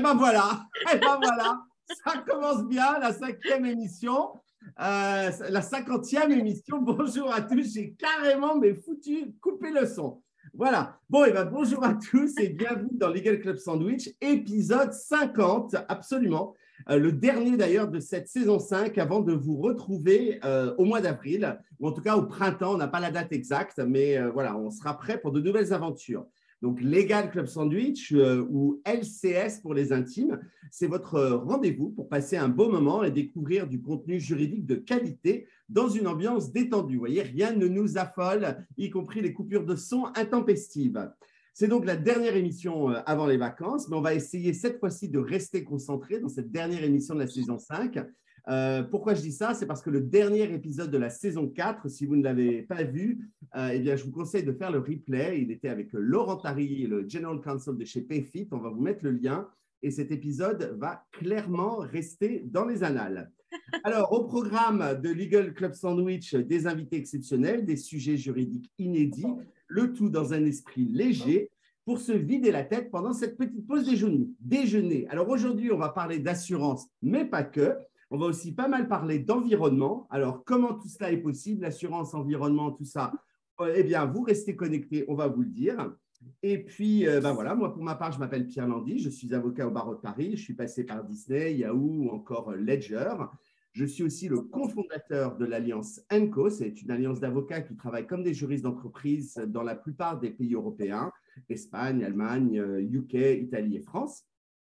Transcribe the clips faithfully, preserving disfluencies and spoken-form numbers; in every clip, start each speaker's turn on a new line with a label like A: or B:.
A: ben voilà, et ben voilà, ça commence bien, la cinquième émission, euh, la cinquantième émission. Bonjour à tous, j'ai carrément mais foutu, coupé le son. Voilà, bon, et ben bonjour à tous et bienvenue dans Legal Club Sandwich, épisode cinquante, absolument. Euh, le dernier d'ailleurs de cette saison cinq avant de vous retrouver euh, au mois d'avril, ou en tout cas au printemps, on n'a pas la date exacte, mais euh, voilà, on sera prêt pour de nouvelles aventures. Donc, Legal Club Sandwich euh, ou L C S pour les intimes, c'est votre rendez-vous pour passer un beau moment et découvrir du contenu juridique de qualité dans une ambiance détendue. Vous voyez, rien ne nous affole, y compris les coupures de son intempestives. C'est donc la dernière émission avant les vacances, mais on va essayer cette fois-ci de rester concentré dans cette dernière émission de la saison cinq. Euh, pourquoi je dis ça? C'est parce que le dernier épisode de la saison quatre, si vous ne l'avez pas vu, euh, eh bien, je vous conseille de faire le replay. Il était avec Laurent Tari, le General Counsel de chez Payfit. On va vous mettre le lien et cet épisode va clairement rester dans les annales. Alors, au programme de Legal Club Sandwich, des invités exceptionnels, des sujets juridiques inédits, le tout dans un esprit léger pour se vider la tête pendant cette petite pause déjeuner. déjeuner. Alors, aujourd'hui, on va parler d'assurance, mais pas que. On va aussi pas mal parler d'environnement. Alors, comment tout cela est possible, l'assurance, environnement, tout ça? Eh bien, vous restez connectés, on va vous le dire. Et puis, euh, ben voilà, moi, pour ma part, je m'appelle Pierre Landy, je suis avocat au barreau de Paris. Je suis passé par Disney, Yahoo ou encore Ledger. Je suis aussi le cofondateur de l'Alliance ENCO. C'est une alliance d'avocats qui travaillent comme des juristes d'entreprise dans la plupart des pays européens, Espagne, Allemagne, U K, Italie et France.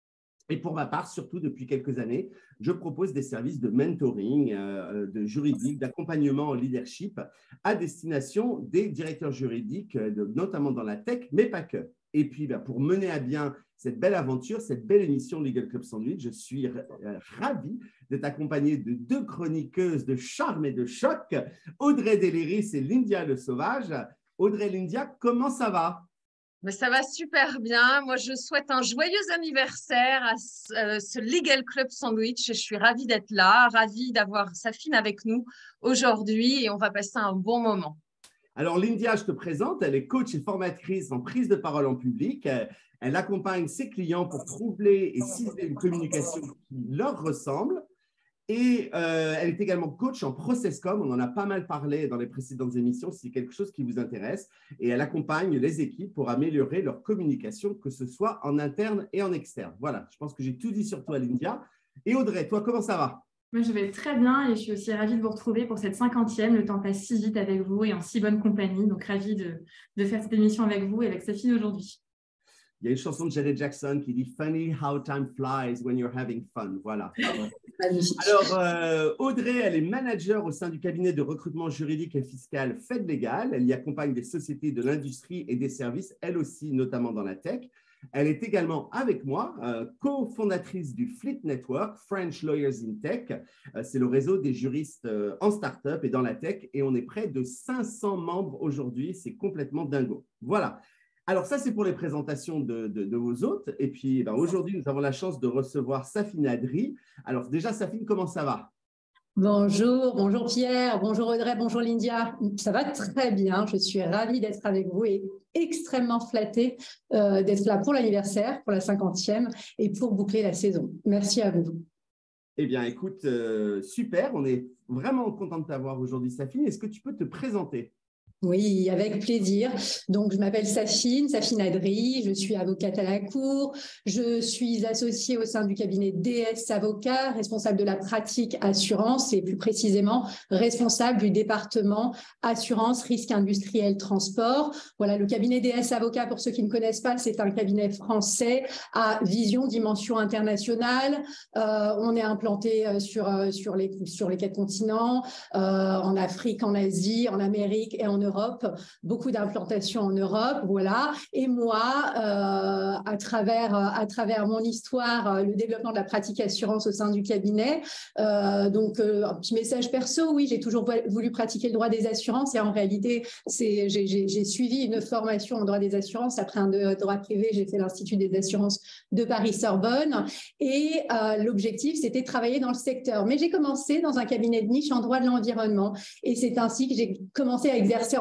A: Et pour ma part, surtout depuis quelques années, je propose des services de mentoring, euh, de juridique, d'accompagnement en leadership à destination des directeurs juridiques, de, notamment dans la tech, mais pas que. Et puis, ben, pour mener à bien cette belle aventure, cette belle émission Legal Club Sandwich, je suis euh, ravi d'être accompagné de deux chroniqueuses de charme et de choc, Audrey Deléris et Lyndia Le Sauvage. Audrey, Lyndia, comment ça va?
B: Mais ça va super bien. Moi, je souhaite un joyeux anniversaire à ce, euh, ce Legal Club Sandwich. Je suis ravie d'être là, ravie d'avoir Safine avec nous aujourd'hui et on va passer un bon moment.
A: Alors, Lyndia, je te présente. Elle est coach et formatrice en prise de parole en public. Elle accompagne ses clients pour troubler et ciseler une communication qui leur ressemble. Et euh, elle est également coach en process-com. On en a pas mal parlé dans les précédentes émissions, si c'est quelque chose qui vous intéresse. Et elle accompagne les équipes pour améliorer leur communication, que ce soit en interne et en externe. Voilà, je pense que j'ai tout dit sur toi, Lyndia. Et Audrey, toi, comment ça va?
C: Moi, je vais très bien et je suis aussi ravie de vous retrouver pour cette cinquantième. Le temps passe si vite avec vous et en si bonne compagnie. Donc, ravie de, de faire cette émission avec vous et avec Safine aujourd'hui.
A: Il y a une chanson de Janet Jackson qui dit « Funny how time flies when you're having fun ». Voilà. Alors, euh, Audrey, elle est manager au sein du cabinet de recrutement juridique et fiscal FedLegal. Elle y accompagne des sociétés de l'industrie et des services, elle aussi, notamment dans la tech. Elle est également avec moi, euh, cofondatrice du Fleet Network, French Lawyers in Tech. Euh, c'est le réseau des juristes euh, en start-up et dans la tech. Et on est près de cinq cents membres aujourd'hui. C'est complètement dingo. Voilà. Alors, ça, c'est pour les présentations de, de, de vos hôtes. Et puis, ben, aujourd'hui, nous avons la chance de recevoir Safine Adry. Alors, déjà, Safine, comment ça va?
D: Bonjour, bonjour Pierre, bonjour Audrey, bonjour Lyndia. Ça va très bien, je suis ravie d'être avec vous et extrêmement flattée euh, d'être là pour l'anniversaire, pour la cinquantième et pour boucler la saison. Merci à vous.
A: Eh bien, écoute, euh, super, on est vraiment content de t'avoir aujourd'hui, Safine. Est-ce que tu peux te présenter?
D: Oui, avec plaisir. Donc, je m'appelle Safine, Safine Adry, je suis avocate à la Cour, je suis associée au sein du cabinet D S Avocats, responsable de la pratique assurance et plus précisément responsable du département assurance, risque industriel, transport. Voilà, le cabinet D S Avocats, pour ceux qui ne connaissent pas, c'est un cabinet français à vision, dimension internationale. Euh, on est implanté sur, sur, les, sur les quatre continents, euh, en Afrique, en Asie, en Amérique et en Europe. Beaucoup d'implantations en Europe, voilà. Et moi, euh, à travers, à travers mon histoire, le développement de la pratique assurance au sein du cabinet, euh, donc euh, un petit message perso, oui, j'ai toujours voulu pratiquer le droit des assurances et en réalité, c'est, j'ai, j'ai, j'ai suivi une formation en droit des assurances. Après un de droit privé, j'ai fait l'Institut des assurances de Paris-Sorbonne et euh, l'objectif, c'était de travailler dans le secteur. Mais j'ai commencé dans un cabinet de niche en droit de l'environnement et c'est ainsi que j'ai commencé à exercer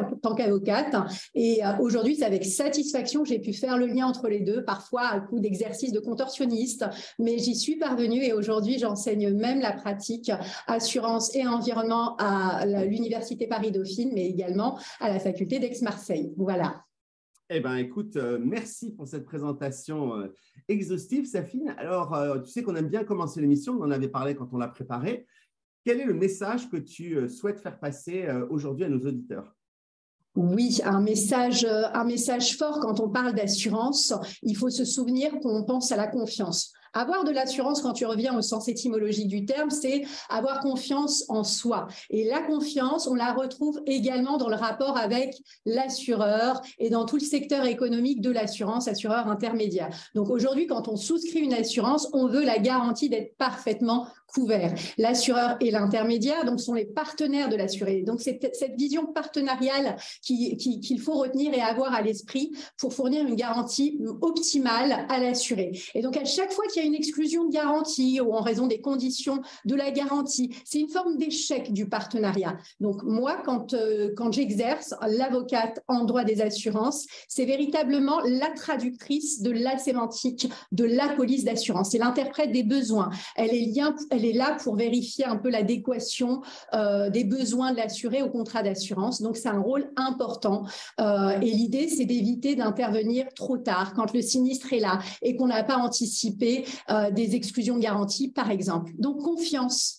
D: en tant qu'avocate. Et euh, aujourd'hui, c'est avec satisfaction que j'ai pu faire le lien entre les deux, parfois à coup d'exercice de contorsionniste, mais j'y suis parvenue et aujourd'hui, j'enseigne même la pratique assurance et environnement à l'Université Paris-Dauphine, mais également à la faculté d'Aix-Marseille. Voilà.
A: Eh bien, écoute, euh, merci pour cette présentation euh, exhaustive, Safine. Alors, euh, tu sais qu'on aime bien commencer l'émission, on en avait parlé quand on l'a préparée. Quel est le message que tu euh, souhaites faire passer euh, aujourd'hui à nos auditeurs?
D: Oui, un message, un message fort quand on parle d'assurance. Il faut se souvenir qu'on pense à la confiance. Avoir de l'assurance, quand tu reviens au sens étymologique du terme, c'est avoir confiance en soi. Et la confiance, on la retrouve également dans le rapport avec l'assureur et dans tout le secteur économique de l'assurance, assureur intermédiaire. Donc aujourd'hui, quand on souscrit une assurance, on veut la garantie d'être parfaitement couvert. L'assureur et l'intermédiaire, donc, sont les partenaires de l'assuré. Donc c'est cette vision partenariale qu'il qui, qu'il faut retenir et avoir à l'esprit pour fournir une garantie optimale à l'assuré. Et donc à chaque fois qu'il y a une exclusion de garantie ou en raison des conditions de la garantie, c'est une forme d'échec du partenariat. Donc moi, quand, euh, quand j'exerce l'avocate en droit des assurances, c'est véritablement la traductrice de la sémantique de la police d'assurance. C'est l'interprète des besoins. Elle est, lien, elle est là pour vérifier un peu l'adéquation euh, des besoins de l'assuré au contrat d'assurance. Donc c'est un rôle important. Euh, et l'idée, c'est d'éviter d'intervenir trop tard, quand le sinistre est là et qu'on n'a pas anticipé Euh, des exclusions de garantie, par exemple. Donc, confiance.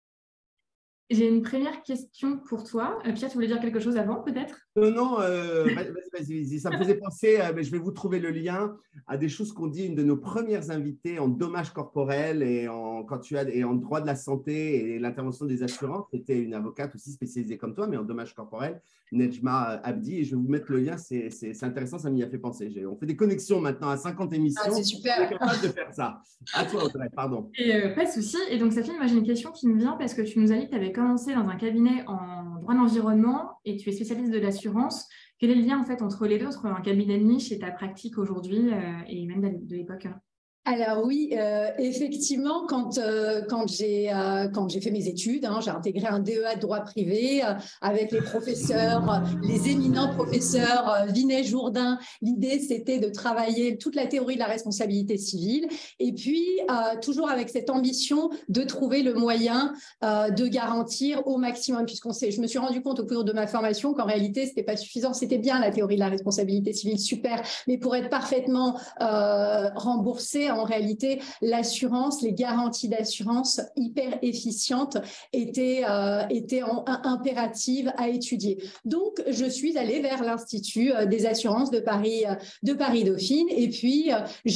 C: J'ai une première question pour toi. Euh, Pierre, tu voulais dire quelque chose avant, peut-être?
A: Non, non, euh, vas-y, vas-y, vas-y. Ça me faisait penser, euh, mais je vais vous trouver le lien, à des choses qu'ont dit une de nos premières invitées en dommages corporels et en, quand tu as, et en droit de la santé et l'intervention des assurances. C'était une avocate aussi spécialisée comme toi, mais en dommages corporels, Nejma Abdi. Et je vais vous mettre le lien, c'est intéressant, ça m'y a fait penser. On fait des connexions maintenant à cinquante émissions.
D: Ah, c'est super.
A: On est capable de faire ça. À toi, Audrey, pardon.
C: Et euh, pas de souci. Et donc, Safine, moi, j'ai une question qui me vient parce que tu nous as dit que tu avais commencé dans un cabinet en droit de l'environnement et tu es spécialiste de l'assurance. Quel est le lien en fait entre les deux, entre un cabinet de niche et ta pratique aujourd'hui euh, et même de, de l'époque?
D: Alors oui, euh, effectivement, quand, euh, quand j'ai euh, quand j'ai fait mes études, hein, j'ai intégré un D E A de droit privé euh, avec les professeurs, euh, les éminents professeurs euh, Vinet, Jourdain. L'idée, c'était de travailler toute la théorie de la responsabilité civile et puis euh, toujours avec cette ambition de trouver le moyen euh, de garantir au maximum, puisqu'on sait, je me suis rendu compte au cours de ma formation qu'en réalité, c'était pas suffisant. C'était bien la théorie de la responsabilité civile, super, mais pour être parfaitement euh, remboursé, en réalité, l'assurance, les garanties d'assurance hyper efficientes étaient, euh, étaient en, un, impératives à étudier. Donc, je suis allée vers l'Institut des assurances de Paris, de Paris-Dauphine. Et puis,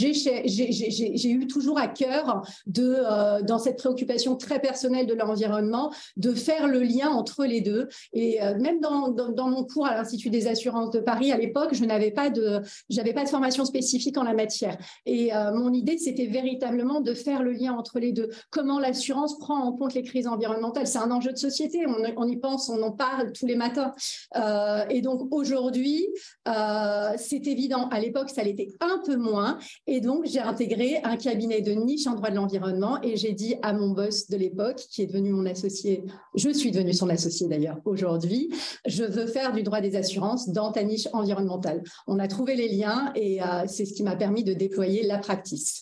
D: j'ai eu toujours à cœur, de, euh, dans cette préoccupation très personnelle de l'environnement, de faire le lien entre les deux. Et euh, même dans, dans, dans mon cours à l'Institut des assurances de Paris, à l'époque, je n'avais pas de, j'avais pas de formation spécifique en la matière. Et euh, mon idée, c'était véritablement de faire le lien entre les deux. Comment l'assurance prend en compte les crises environnementales? C'est un enjeu de société, on, on y pense, on en parle tous les matins. Euh, et donc aujourd'hui, euh, c'est évident, à l'époque, ça l'était un peu moins. Et donc, j'ai intégré un cabinet de niche en droit de l'environnement et j'ai dit à mon boss de l'époque, qui est devenu mon associé, je suis devenue son associé d'ailleurs aujourd'hui, je veux faire du droit des assurances dans ta niche environnementale. On a trouvé les liens et euh, c'est ce qui m'a permis de déployer la practice.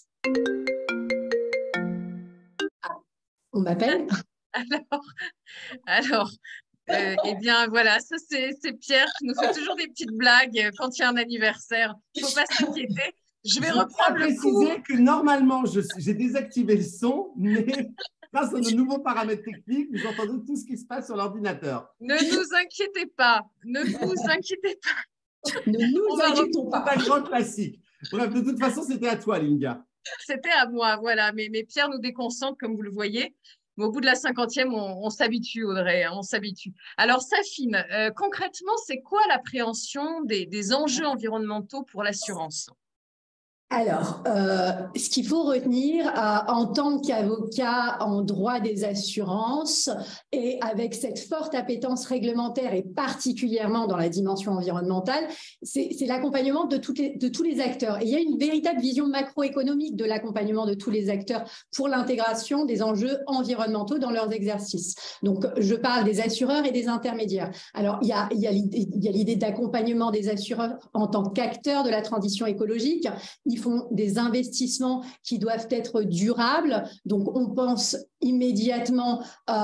D: Ah, on m'appelle?
B: Alors, alors euh, eh bien voilà, ça c'est Pierre qui nous fait toujours des petites blagues quand il y a un anniversaire. Il ne faut pas s'inquiéter. Je vais reprendre le coup.
A: Je préciser que normalement, j'ai désactivé le son, mais grâce à nos nouveaux paramètres techniques, vous entendez tout ce qui se passe sur l'ordinateur.
B: Ne nous inquiétez pas, ne vous inquiétez pas.
D: Ne nous inquiétons pas.
A: C'est un grand classique. Bref, de toute façon, c'était à toi, Linga.
B: C'était à moi, voilà. Mais, mais Pierre nous déconcentre, comme vous le voyez. Mais au bout de la cinquantième, on, on s'habitue, Audrey, hein, on s'habitue. Alors, Safine, euh, concrètement, c'est quoi l'appréhension des, des enjeux environnementaux pour l'assurance?
D: Alors, euh, ce qu'il faut retenir euh, en tant qu'avocat en droit des assurances et avec cette forte appétence réglementaire et particulièrement dans la dimension environnementale, c'est l'accompagnement de, de tous les acteurs. Et il y a une véritable vision macroéconomique de l'accompagnement de tous les acteurs pour l'intégration des enjeux environnementaux dans leurs exercices. Donc, je parle des assureurs et des intermédiaires. Alors, il y a, il y a l'idée d'accompagnement des assureurs en tant qu'acteurs de la transition écologique. Ils font des investissements qui doivent être durables. Donc, on pense immédiatement euh,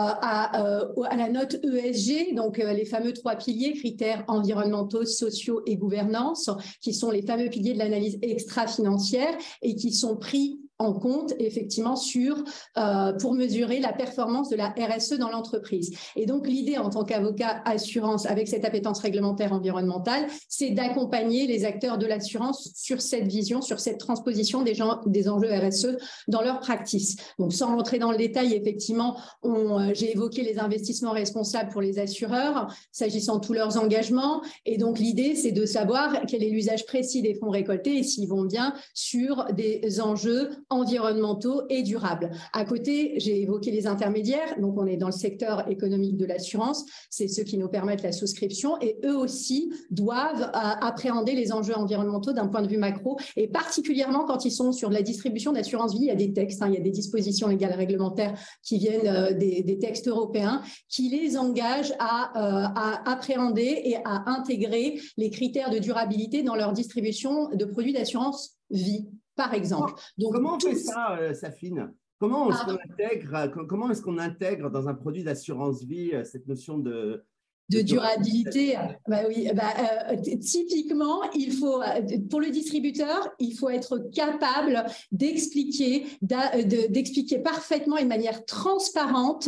D: à, euh, à la note E S G, donc euh, les fameux trois piliers, critères environnementaux, sociaux et gouvernance, qui sont les fameux piliers de l'analyse extra-financière et qui sont pris en compte effectivement sur, euh, pour mesurer la performance de la R S E dans l'entreprise. Et donc l'idée en tant qu'avocat assurance avec cette appétence réglementaire environnementale, c'est d'accompagner les acteurs de l'assurance sur cette vision, sur cette transposition des, gens, des enjeux R S E dans leur practice. Donc sans rentrer dans le détail, effectivement, euh, j'ai évoqué les investissements responsables pour les assureurs, s'agissant de tous leurs engagements. Et donc l'idée, c'est de savoir quel est l'usage précis des fonds récoltés et s'ils vont bien sur des enjeux environnementaux et durables. À côté, j'ai évoqué les intermédiaires, donc on est dans le secteur économique de l'assurance, c'est ceux qui nous permettent la souscription et eux aussi doivent euh, appréhender les enjeux environnementaux d'un point de vue macro et particulièrement quand ils sont sur la distribution d'assurance vie, il y a des textes, hein, il y a des dispositions légales réglementaires qui viennent euh, des, des textes européens qui les engagent à, euh, à appréhender et à intégrer les critères de durabilité dans leur distribution de produits d'assurance vie. Par exemple.
A: Donc, comment on fait ça, euh, Safine? Comment est-ce qu'on
D: ah.
A: intègre, comment est-ce qu'on intègre dans un produit d'assurance vie cette notion de,
D: de, de durabilité? Bah oui, bah, euh, typiquement, il faut, pour le distributeur, il faut être capable d'expliquer, d'expliquer parfaitement et de manière transparente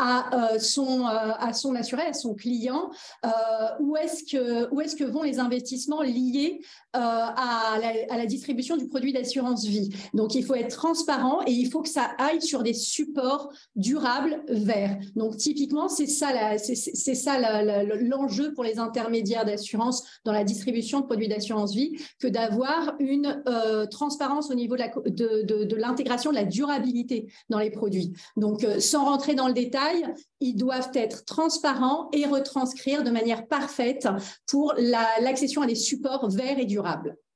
D: à euh, son, euh, à son assuré, à son client, euh, où est-ce que, où est-ce que vont les investissements liés euh, à, la, à la distribution du produit d'assurance vie. Donc, il faut être transparent et il faut que ça aille sur des supports durables verts. Donc, typiquement, c'est ça, la, c'est, c'est ça la, l'enjeu pour les intermédiaires d'assurance dans la distribution de produits d'assurance vie que d'avoir une euh, transparence au niveau de, la, de, de, de l'intégration de la durabilité dans les produits. Donc, euh, sans rentrer dans le détail, ils doivent être transparents et retranscrire de manière parfaite pour la, l'accession à des supports verts et durables.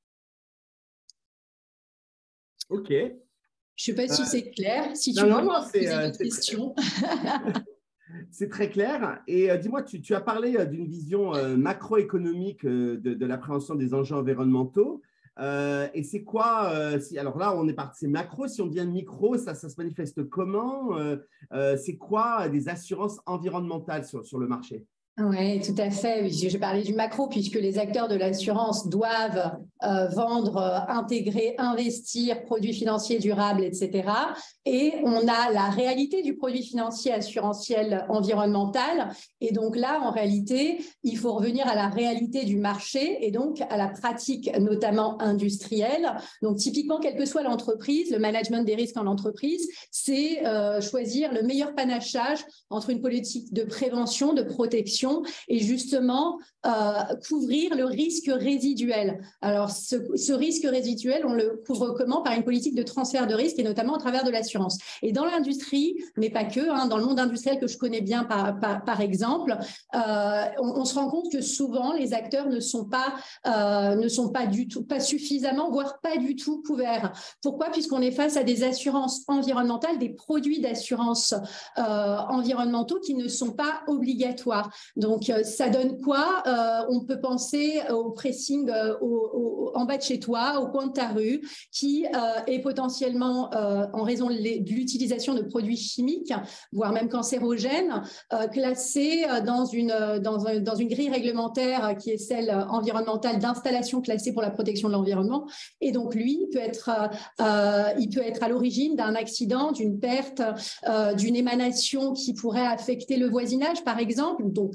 A: Ok.
D: Je ne sais pas si euh, c'est clair. Si tu
A: non,
D: veux
A: non,
D: poser
A: euh,
D: une question.
A: C'est très clair. Et euh, dis-moi, tu, tu as parlé euh, d'une vision euh, macroéconomique euh, de, de l'appréhension des enjeux environnementaux. Euh, et c'est quoi euh, si, alors là, on est parti, c'est macro. Si on devient micro, ça, ça se manifeste comment euh, euh, C'est quoi des assurances environnementales sur, sur le marché?
D: Oui, tout à fait. Je parlais du macro puisque les acteurs de l'assurance doivent euh, vendre, euh, intégrer, investir, produits financiers durables, et cetera. Et on a la réalité du produit financier assurantiel environnemental. Et donc là, en réalité, il faut revenir à la réalité du marché et donc à la pratique notamment industrielle. Donc typiquement, quelle que soit l'entreprise, le management des risques en entreprise, c'est euh, choisir le meilleur panachage entre une politique de prévention, de protection et justement euh, couvrir le risque résiduel. Alors, ce, ce risque résiduel, on le couvre comment? Par une politique de transfert de risque et notamment à travers de l'assurance. Et dans l'industrie, mais pas que, hein, dans le monde industriel que je connais bien par, par, par exemple, euh, on, on se rend compte que souvent les acteurs ne sont pas, euh, ne sont pas du tout, pas suffisamment, voire pas du tout couverts. Pourquoi? Puisqu'on est face à des assurances environnementales, des produits d'assurance euh, environnementaux qui ne sont pas obligatoires. Donc, euh, ça donne quoi? euh, On peut penser au pressing euh, au, au, en bas de chez toi, au coin de ta rue, qui euh, est potentiellement, euh, en raison de l'utilisation de produits chimiques, voire même cancérogènes, euh, classé dans une, dans, un, dans une grille réglementaire qui est celle environnementale d'installation classée pour la protection de l'environnement. Et donc, lui, peut être, euh, il peut être à l'origine d'un accident, d'une perte, euh, d'une émanation qui pourrait affecter le voisinage, par exemple. Donc,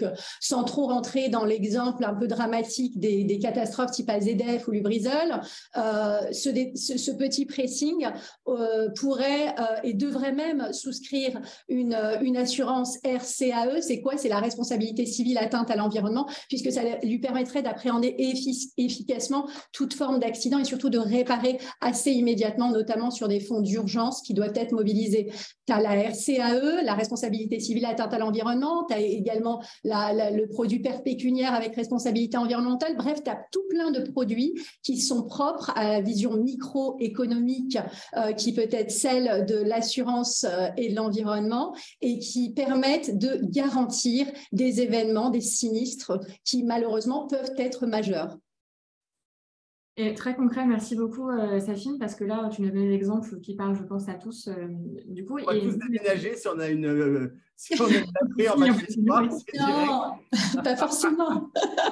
D: sans trop rentrer dans l'exemple un peu dramatique des, des catastrophes type A Z F ou Lubrizol, euh, ce, ce, ce petit pressing euh, pourrait euh, et devrait même souscrire une, une assurance R C A E. C'est quoi? C'est la responsabilité civile atteinte à l'environnement, puisque ça lui permettrait d'appréhender effic efficacement toute forme d'accident et surtout de réparer assez immédiatement, notamment sur des fonds d'urgence qui doivent être mobilisés. Tu as la R C A E, la responsabilité civile atteinte à l'environnement, tu as également la, la, le produit perte pécuniaire avec responsabilité environnementale. Bref, tu as tout plein de produits qui sont propres à la vision microéconomique euh, qui peut être celle de l'assurance euh, et de l'environnement et qui permettent de garantir des événements, des sinistres qui malheureusement peuvent être majeurs.
C: Et très concret, merci beaucoup euh, Safine, parce que là, tu nous as donné l'exemple qui parle, je pense, à tous. Euh, du coup,
A: on va
C: et...
A: tous déménager si on a une, euh, si on a une appris en match.
D: Non, pas forcément.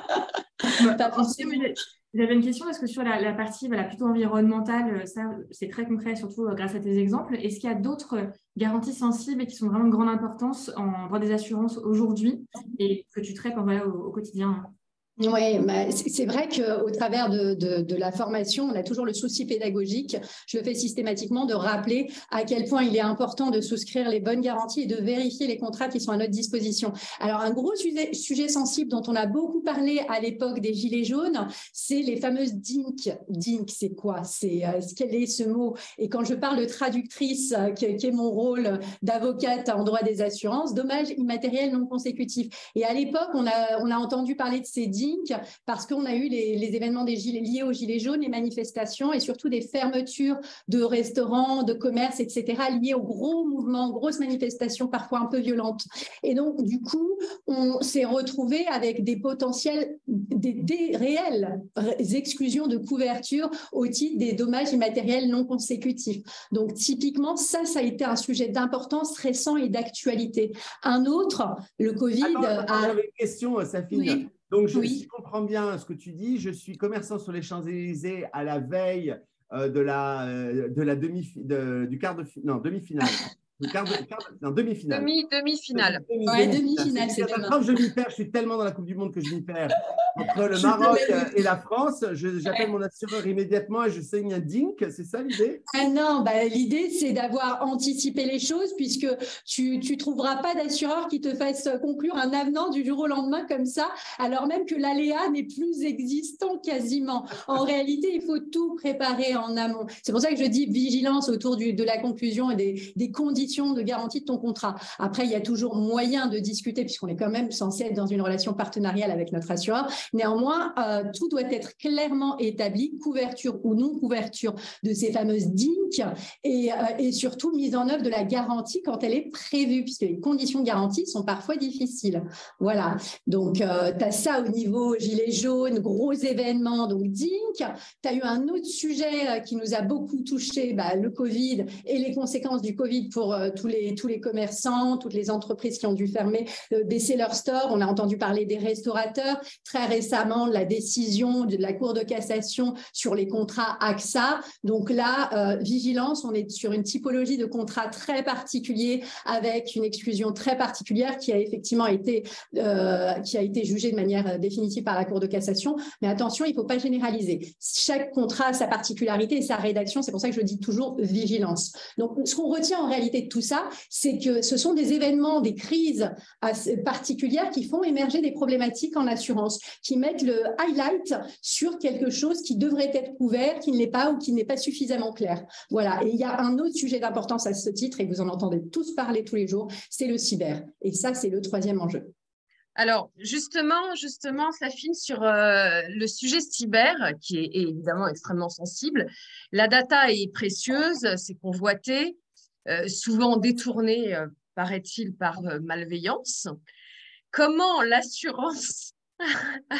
D: Pas forcément.
C: J'avais une question, parce que sur la, la partie voilà, plutôt environnementale, ça c'est très concret, surtout euh, grâce à tes exemples. Est-ce qu'il y a d'autres garanties sensibles et qui sont vraiment de grande importance en droit des assurances aujourd'hui et que tu traites voilà, au, au quotidien?
D: Oui, bah, c'est vrai qu'au travers de, de, de la formation, on a toujours le souci pédagogique. Je le fais systématiquement de rappeler à quel point il est important de souscrire les bonnes garanties et de vérifier les contrats qui sont à notre disposition. Alors, un gros sujet, sujet sensible dont on a beaucoup parlé à l'époque des Gilets jaunes, c'est les fameuses D I N C. D I N C, c'est quoi? C'est euh, quel est ce mot? Et quand je parle de traductrice, euh, qui, qui est mon rôle d'avocate en droit des assurances, dommages immatériels non consécutifs. Et à l'époque, on a, on a entendu parler de ces D I N C parce qu'on a eu les, les événements des gilets, liés aux Gilets jaunes, les manifestations et surtout des fermetures de restaurants, de commerces, et cetera liées aux gros mouvements, grosses manifestations parfois un peu violentes. Et donc, du coup, on s'est retrouvé avec des potentiels, des, des réelles exclusions de couverture au titre des dommages immatériels non consécutifs. Donc, typiquement, ça, ça a été un sujet d'importance récent et d'actualité. Un autre, le Covid…
A: Attends, attends,
D: a…
A: j'avais une question, Safine.
D: Oui.
A: Donc, je,
D: oui.
A: si je comprends bien ce que tu dis, je suis commerçant sur les Champs-Élysées à la veille euh, de la, euh, de la demi, de, du quart de non, demi-finale. Le quart de, quart de, non, demi-finale.
B: Demi, demi-finale.
D: Demi, ouais, demi-finale, c'est demain.
A: Quand je m'y perds, je suis tellement dans la Coupe du Monde que je m'y perds. Entre le Maroc et la France, j'appelle mon assureur immédiatement et je signe un D I N C, c'est ça l'idée?
D: Ah non, bah, l'idée c'est d'avoir anticipé les choses puisque tu ne trouveras pas d'assureur qui te fasse conclure un avenant du jour au lendemain comme ça, alors même que l'aléa n'est plus existant quasiment. En réalité, il faut tout préparer en amont. C'est pour ça que je dis vigilance autour du, de la conclusion et des, des conditions de garantie de ton contrat. Après, il y a toujours moyen de discuter puisqu'on est quand même censé être dans une relation partenariale avec notre assureur. Néanmoins, euh, tout doit être clairement établi, couverture ou non couverture de ces fameuses D I N C et, euh, et surtout mise en œuvre de la garantie quand elle est prévue, puisque les conditions de garantie sont parfois difficiles. Voilà, donc euh, tu as ça au niveau gilets jaunes, gros événements, donc D I N C. Tu as eu un autre sujet euh, qui nous a beaucoup touché, bah, le Covid et les conséquences du Covid pour euh, tous, les, tous les commerçants, toutes les entreprises qui ont dû fermer, euh, baisser leur store. On a entendu parler des restaurateurs. Très récemment, la décision de la Cour de cassation sur les contrats A X A. Donc là, euh, vigilance, on est sur une typologie de contrat très particulier avec une exclusion très particulière qui a effectivement été, euh, qui a été jugée de manière définitive par la Cour de cassation. Mais attention, il ne faut pas généraliser. Chaque contrat a sa particularité et sa rédaction. C'est pour ça que je dis toujours vigilance. Donc, ce qu'on retient en réalité de tout ça, c'est que ce sont des événements, des crises particulières qui font émerger des problématiques en assurance, qui mettent le highlight sur quelque chose qui devrait être couvert, qui ne l'est pas ou qui n'est pas suffisamment clair. Voilà. Et il y a un autre sujet d'importance à ce titre, et vous en entendez tous parler tous les jours, c'est le cyber. Et ça, c'est le troisième enjeu.
B: Alors, justement, justement, Safine, sur euh, le sujet cyber, qui est, est évidemment extrêmement sensible, la data est précieuse, c'est convoité, euh, souvent détournée, euh, paraît-il, par euh, malveillance. Comment l'assurance… Ah,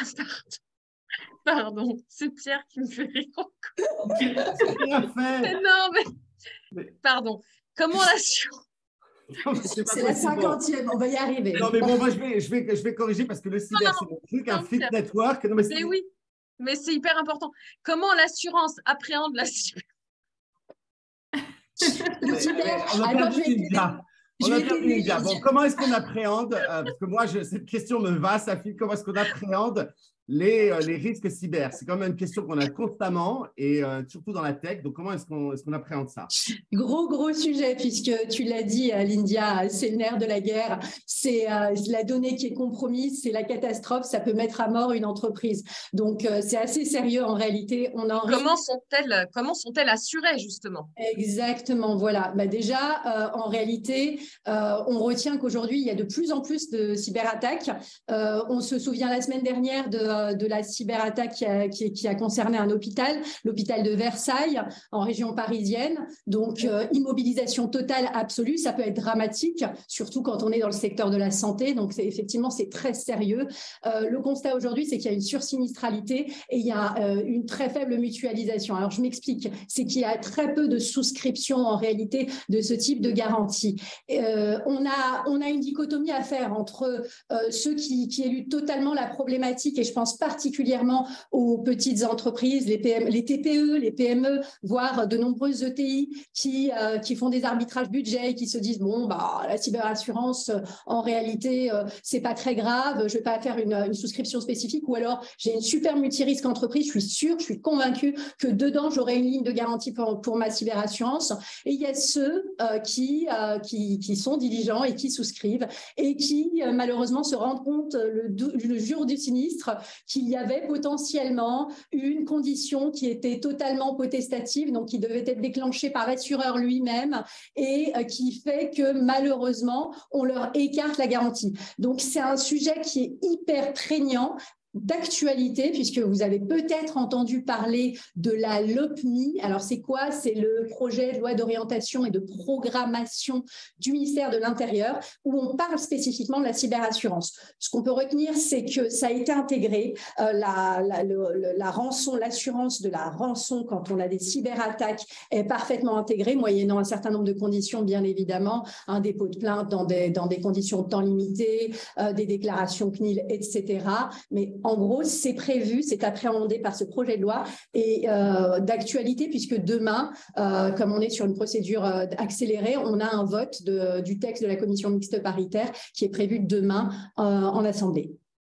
B: pardon. Pardon, c'est Pierre qui me fait rire encore.
A: Rien fait.
B: Non, mais… mais… Pardon. Comment l'assurance…
D: C'est la cinquantième, on va y arriver.
A: Non, mais bon, moi, je vais, je vais, je vais corriger parce que le cyber, c'est mon truc, un flip network. Non, mais
B: mais oui, mais c'est hyper important. Comment l'assurance appréhende la cyber…
D: Le cyber,
A: on a
D: alors,
A: perdu
D: je vais
A: Cynthia. On a bien vu, Lydia. Bon, comment est-ce qu'on appréhende, euh, parce que moi, je, cette question me va, Safine, comment est-ce qu'on appréhende les, euh, les risques cyber? C'est quand même une question qu'on a constamment et euh, surtout dans la tech. Donc, comment est-ce qu'on est-ce qu'on appréhende ça?
D: Gros, gros sujet, puisque tu l'as dit, Lindia, c'est le nerf de la guerre. C'est euh, la donnée qui est compromise, c'est la catastrophe, ça peut mettre à mort une entreprise. Donc, euh, c'est assez sérieux en réalité. On en
B: comment sont-elles comment sont-elles assurées, justement?
D: Exactement, voilà. Bah déjà, euh, en réalité, euh, on retient qu'aujourd'hui, il y a de plus en plus de cyberattaques. Euh, on se souvient la semaine dernière de, de la cyberattaque qui a, qui, qui a concerné un hôpital, l'hôpital de Versailles, en région parisienne. Donc, euh, immobilisation totale absolue, ça peut être dramatique, surtout quand on est dans le secteur de la santé. Donc, c'est, effectivement, c'est très sérieux. Euh, le constat aujourd'hui, c'est qu'il y a une sursinistralité et il y a euh, une très faible mutualisation. Alors, je m'explique. C'est qu'il y a très peu de souscription en réalité de ce type de garantie. Euh, on, a, on a une dichotomie à faire entre euh, ceux qui, qui élutent totalement la problématique, et je pense particulièrement aux petites entreprises, les, P M, les T P E, les P M E, voire de nombreuses E T I qui, euh, qui font des arbitrages budget et qui se disent bon, bah, la cyberassurance, en réalité, euh, c'est pas très grave, je vais pas faire une, une souscription spécifique, ou alors j'ai une super multirisque entreprise, je suis sûre, je suis convaincue que dedans, j'aurai une ligne de garantie pour, pour ma cyberassurance. Et il y a ceux euh, qui, euh, qui, qui sont diligents et qui souscrivent et qui euh, malheureusement se rendent compte le, le jour du sinistre qu'il y avait potentiellement une condition qui était totalement potestative, donc qui devait être déclenchée par l'assureur lui-même et euh, qui fait que malheureusement on leur écarte la garantie. Donc c'est un sujet qui est hyper prégnant, d'actualité, puisque vous avez peut-être entendu parler de la LOPMI. Alors, c'est quoi? C'est le projet de loi d'orientation et de programmation du ministère de l'Intérieur, où on parle spécifiquement de la cyberassurance. Ce qu'on peut retenir, c'est que ça a été intégré, euh, la, la, le, la rançon, l'assurance de la rançon quand on a des cyberattaques est parfaitement intégrée, moyennant un certain nombre de conditions, bien évidemment, un dépôt de plainte dans des, dans des conditions de temps limitées, euh, des déclarations C N I L, et cetera. Mais en gros, c'est prévu, c'est appréhendé par ce projet de loi et euh, d'actualité, puisque demain, euh, comme on est sur une procédure euh, accélérée, on a un vote de, du texte de la commission mixte paritaire qui est prévu demain euh, en Assemblée.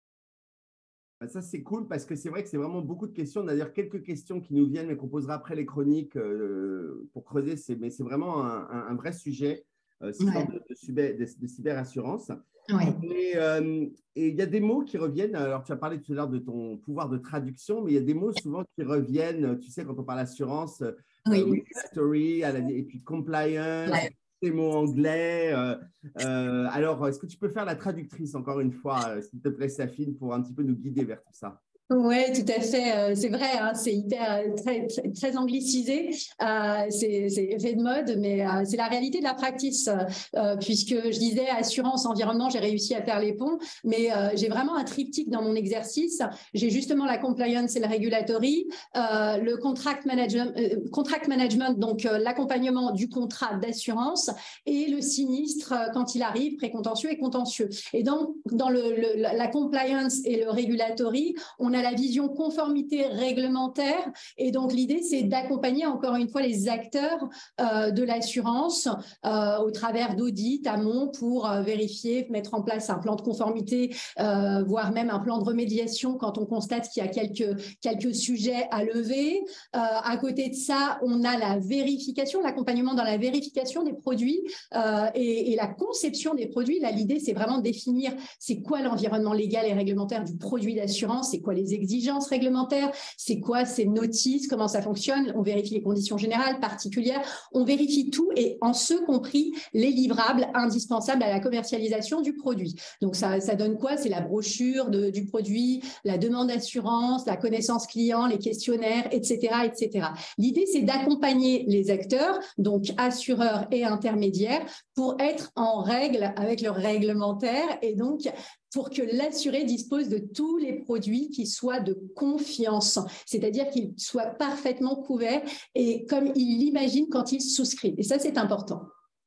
A: Ça, c'est cool parce que c'est vrai que c'est vraiment beaucoup de questions. On a d'ailleurs quelques questions qui nous viennent, mais qu'on posera après les chroniques euh, pour creuser. C'est, mais c'est vraiment un, un, un vrai sujet euh, ouais. de, de, cyber, de, de cyberassurance.
D: Ouais.
A: Et euh, il y a des mots qui reviennent. Alors, tu as parlé tout à l'heure de ton pouvoir de traduction, mais il y a des mots souvent qui reviennent. Tu sais, quand on parle assurance,
D: oui.
A: euh, regulatory, et puis compliance,
D: ouais.
A: Des mots anglais. Euh, euh, alors, est-ce que tu peux faire la traductrice encore une fois, euh, s'il te plaît, Safine, pour un petit peu nous guider vers tout ça?
D: Oui, tout à fait. C'est vrai, hein, c'est hyper très, très, très anglicisé. Euh, c'est, c'est effet de mode, mais euh, c'est la réalité de la practice. Euh, puisque je disais assurance, environnement, j'ai réussi à faire les ponts, mais euh, j'ai vraiment un triptyque dans mon exercice. J'ai justement la compliance et le regulatory, euh, le contract management, euh, contract management, donc euh, l'accompagnement du contrat d'assurance, et le sinistre euh, quand il arrive, précontentieux et contentieux. Et donc, dans le, le, la compliance et le regulatory, on a la vision conformité réglementaire, et donc l'idée c'est d'accompagner encore une fois les acteurs euh, de l'assurance euh, au travers d'audits amont pour euh, vérifier, mettre en place un plan de conformité, euh, voire même un plan de remédiation quand on constate qu'il y a quelques, quelques sujets à lever. Euh, à côté de ça, on a la vérification, l'accompagnement dans la vérification des produits euh, et, et la conception des produits. Là, l'idée c'est vraiment de définir c'est quoi l'environnement légal et réglementaire du produit d'assurance, c'est quoi les exigences réglementaires, c'est quoi ces notices, comment ça fonctionne, on vérifie les conditions générales, particulières, on vérifie tout, et en ce compris les livrables indispensables à la commercialisation du produit. Donc ça, ça donne quoi? C'est la brochure de, du produit, la demande d'assurance, la connaissance client, les questionnaires, et cetera, et cetera. L'idée, c'est d'accompagner les acteurs, donc assureurs et intermédiaires, pour être en règle avec le réglementaire, et donc pour que l'assuré dispose de tous les produits qui soient de confiance, c'est-à-dire qu'ils soient parfaitement couverts et comme il l'imagine quand il souscrit. Et ça, c'est important.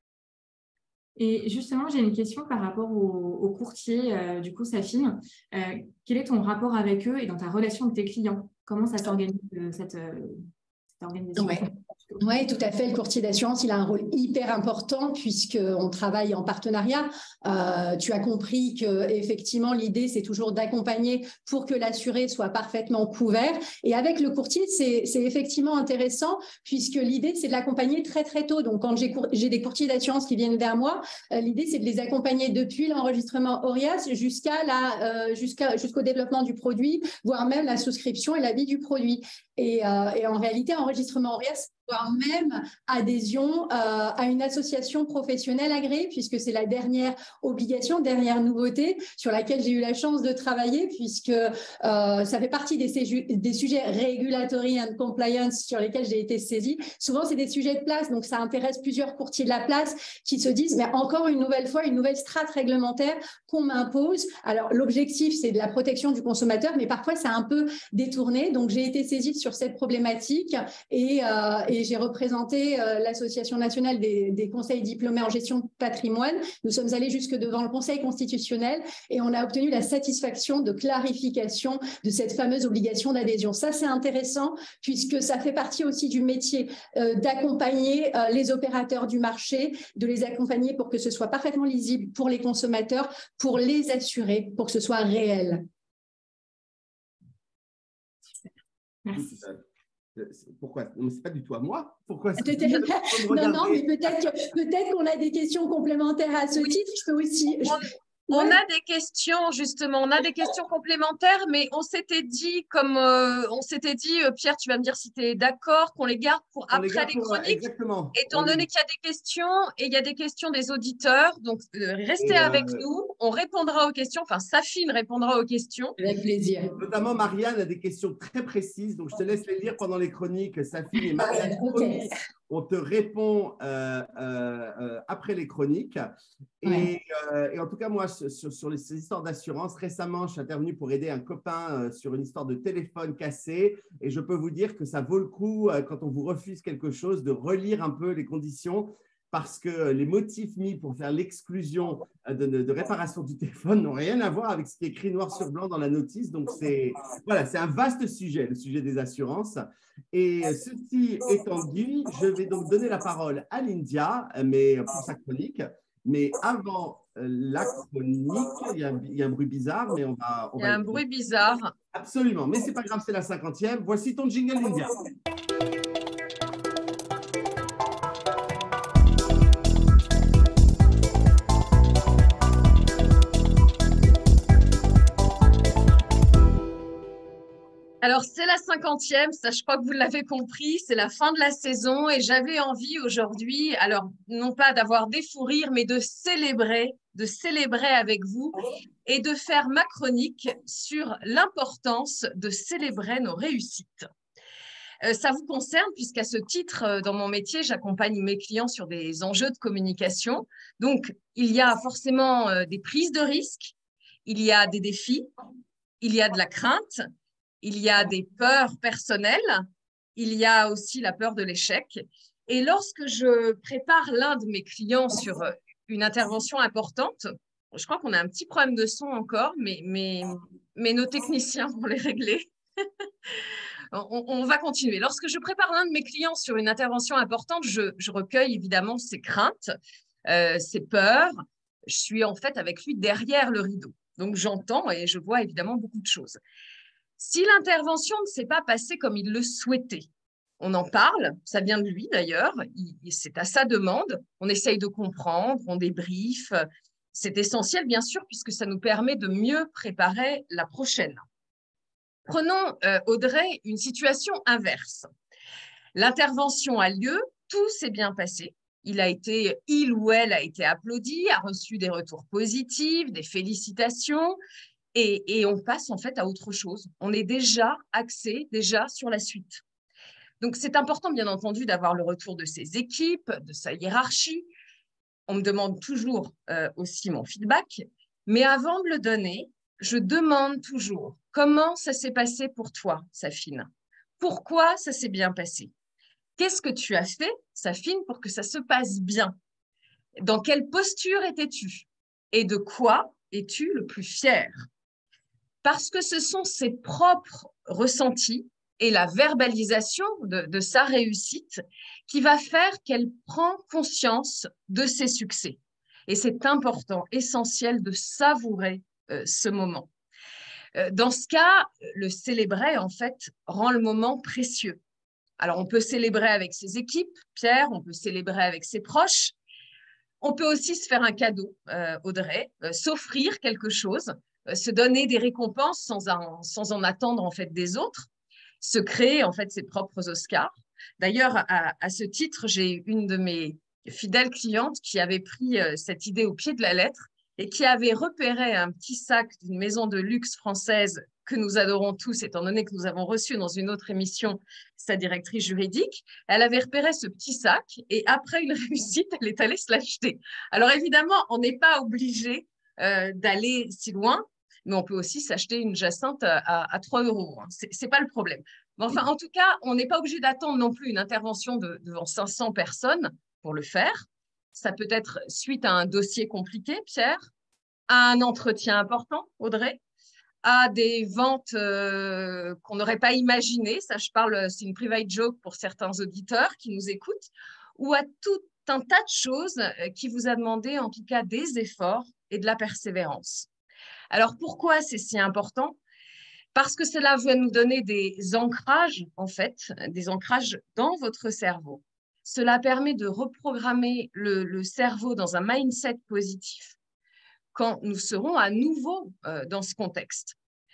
C: Et justement, j'ai une question par rapport aux au courtiers, euh, du coup, Safine. Euh, quel est ton rapport avec eux et dans ta relation avec tes clients? Comment ça s'organise, euh, cette, euh, cette organisation?
D: Ouais. Oui, tout à fait. Le courtier d'assurance, il a un rôle hyper important puisqu'on travaille en partenariat. Euh, tu as compris qu'effectivement, l'idée, c'est toujours d'accompagner pour que l'assuré soit parfaitement couvert. Et avec le courtier, c'est effectivement intéressant puisque l'idée, c'est de l'accompagner très, très tôt. Donc, quand j'ai des courtiers d'assurance qui viennent vers moi, euh, l'idée, c'est de les accompagner depuis l'enregistrement Orias jusqu'à la, euh, jusqu'à, jusqu'au développement du produit, voire même la souscription et la vie du produit. Et, euh, et en réalité, enregistrement Orias, voire même adhésion euh, à une association professionnelle agréée, puisque c'est la dernière obligation, dernière nouveauté sur laquelle j'ai eu la chance de travailler, puisque euh, ça fait partie des, des sujets regulatory and compliance sur lesquels j'ai été saisie. Souvent, c'est des sujets de place, donc ça intéresse plusieurs courtiers de la place qui se disent, mais encore une nouvelle fois, une nouvelle strate réglementaire qu'on m'impose. Alors, l'objectif, c'est de la protection du consommateur, mais parfois, c'est un peu détourné. Donc, j'ai été saisie sur cette problématique et, euh, et j'ai représenté euh, l'Association nationale des, des conseils diplômés en gestion de patrimoine. Nous sommes allés jusque devant le Conseil constitutionnel et on a obtenu la satisfaction de clarification de cette fameuse obligation d'adhésion. Ça, c'est intéressant puisque ça fait partie aussi du métier euh, d'accompagner euh, les opérateurs du marché, de les accompagner pour que ce soit parfaitement lisible pour les consommateurs, pour les assurer, pour que ce soit réel.
C: Merci.
A: Pourquoi? C'est pas du tout à moi. Pourquoi?
D: Non, non, mais peut-être peut-être qu'on a des questions complémentaires à ce titre. Je peux aussi. Je...
B: On
D: Ouais.
B: a des questions, justement, on a des questions complémentaires, mais on s'était dit, comme euh, on s'était dit, euh, Pierre, tu vas me dire si tu es d'accord, qu'on les garde pour
A: On
B: après
A: les, garde
B: les
A: pour,
B: chroniques.
A: exactement.
B: Étant donné qu'il y a des questions et il y a des questions des auditeurs, donc euh, restez
A: et,
B: avec
A: euh,
B: nous, on répondra aux questions, enfin Safine répondra aux questions.
D: Avec plaisir.
A: Notamment, Marianne a des questions très précises, donc je te laisse les lire pendant les chroniques. Safine et Marianne,
D: Okay.
A: on te répond euh, euh, euh, après les chroniques. Et,
D: Ouais.
A: euh, et en tout cas, moi, sur, sur les, ces histoires d'assurance, récemment, je suis intervenu pour aider un copain euh, sur une histoire de téléphone cassé. Et je peux vous dire que ça vaut le coup, euh, quand on vous refuse quelque chose, de relire un peu les conditions, parce que les motifs mis pour faire l'exclusion de, de, de réparation du téléphone n'ont rien à voir avec ce qui est écrit noir sur blanc dans la notice. Donc, c'est voilà, c'est un vaste sujet, le sujet des assurances. Et ceci étant dit, je vais donc donner la parole à Lyndia, mais pour sa chronique. Mais avant la chronique, il y a, il y a un bruit bizarre, mais on va… On
B: Il y a
A: va
B: un bruit bizarre.
A: Absolument, mais ce n'est pas grave, c'est la cinquantième. Voici ton jingle, Lyndia.
B: Alors, c'est la cinquantième, ça je crois que vous l'avez compris, c'est la fin de la saison et j'avais envie aujourd'hui, alors non pas d'avoir des fous rires, mais de célébrer, de célébrer avec vous et de faire ma chronique sur l'importance de célébrer nos réussites. Euh, ça vous concerne puisqu'à ce titre, euh, dans mon métier, j'accompagne mes clients sur des enjeux de communication. Donc, il y a forcément euh, des prises de risques, il y a des défis, il y a de la crainte, il y a des peurs personnelles, il y a aussi la peur de l'échec. Et lorsque je prépare l'un de mes clients sur une intervention importante, je crois qu'on a un petit problème de son encore, mais, mais, mais nos techniciens vont les régler. on, on va continuer. Lorsque je prépare l'un de mes clients sur une intervention importante, je, je recueille évidemment ses craintes, euh, ses peurs. Je suis en fait avec lui derrière le rideau. Donc j'entends et je vois évidemment beaucoup de choses. Si l'intervention ne s'est pas passée comme il le souhaitait, on en parle, ça vient de lui d'ailleurs, c'est à sa demande, on essaye de comprendre, on débriefe, c'est essentiel bien sûr puisque ça nous permet de mieux préparer la prochaine. Prenons, euh, Audrey, une situation inverse. L'intervention a lieu, tout s'est bien passé, il a été, il ou elle a été applaudi, a reçu des retours positifs, des félicitations, Et, et on passe en fait à autre chose. On est déjà axé, déjà sur la suite. Donc, c'est important, bien entendu, d'avoir le retour de ses équipes, de sa hiérarchie. On me demande toujours euh, aussi mon feedback. Mais avant de le donner, je demande toujours comment ça s'est passé pour toi, Safine. Pourquoi ça s'est bien passé? Qu'est-ce que tu as fait, Safine, pour que ça se passe bien? Dans quelle posture étais-tu? Et de quoi es-tu le plus fier? Parce que ce sont ses propres ressentis et la verbalisation de, de sa réussite qui va faire qu'elle prend conscience de ses succès. Et c'est important, essentiel de savourer euh, ce moment. Euh, dans ce cas, le célébrer, en fait, rend le moment précieux. Alors, on peut célébrer avec ses équipes, Pierre, on peut célébrer avec ses proches. On peut aussi se faire un cadeau, euh, Audrey, euh, s'offrir quelque chose, euh, se donner des récompenses sans en, sans en attendre en fait des autres, se créer en fait ses propres Oscars. D'ailleurs, à, à ce titre, j'ai une de mes fidèles clientes qui avait pris euh, cette idée au pied de la lettre et qui avait repéré un petit sac d'une maison de luxe française que nous adorons tous, étant donné que nous avons reçu dans une autre émission sa directrice juridique. Elle avait repéré ce petit sac et après une réussite, elle est allée se l'acheter. Alors évidemment, on n'est pas obligé euh, d'aller si loin, mais on peut aussi s'acheter une jacinthe à, à, à trois euros. Hein. Ce n'est pas le problème. Mais enfin, en tout cas, on n'est pas obligé d'attendre non plus une intervention de, devant cinq cents personnes pour le faire. Ça peut être suite à un dossier compliqué, Pierre, à un entretien important, Audrey, à des ventes euh, qu'on n'aurait pas imaginées. Ça, je parle, c'est une private joke pour certains auditeurs qui nous écoutent, ou à tout un tas de choses qui vous a demandé en tout cas des efforts et de la persévérance. Alors, pourquoi c'est si important? Parce que cela va nous donner des ancrages, en fait, des ancrages dans votre cerveau. Cela permet de reprogrammer le, le cerveau dans un mindset positif quand nous serons à nouveau euh, dans ce contexte.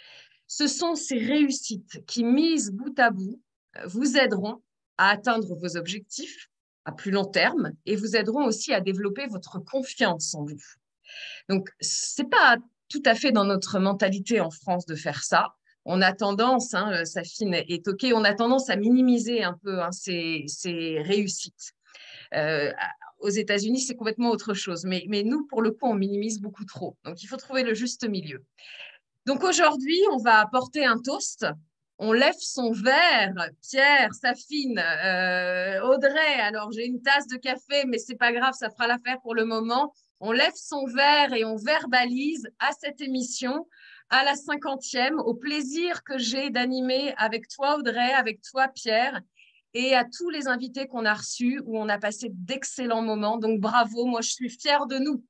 B: Ce sont ces réussites qui, mises bout à bout, vous aideront à atteindre vos objectifs à plus long terme et vous aideront aussi à développer votre confiance en vous. Donc, ce n'est pas tout à fait dans notre mentalité en France de faire ça. On a tendance, hein, Safine est OK, on a tendance à minimiser un peu hein, ces, ces réussites. Euh, aux États-Unis, c'est complètement autre chose. Mais, mais nous, pour le coup, on minimise beaucoup trop. Donc, il faut trouver le juste milieu. Donc, aujourd'hui, on va apporter un toast. On lève son verre. Pierre, Safine, euh, Audrey, alors j'ai une tasse de café, mais ce n'est pas grave, ça fera l'affaire pour le moment. On lève son verre et on verbalise à cette émission, à la cinquantième, au plaisir que j'ai d'animer avec toi, Audrey, avec toi, Pierre, et à tous les invités qu'on a reçus, où on a passé d'excellents moments. Donc, bravo, moi, je suis fière de nous.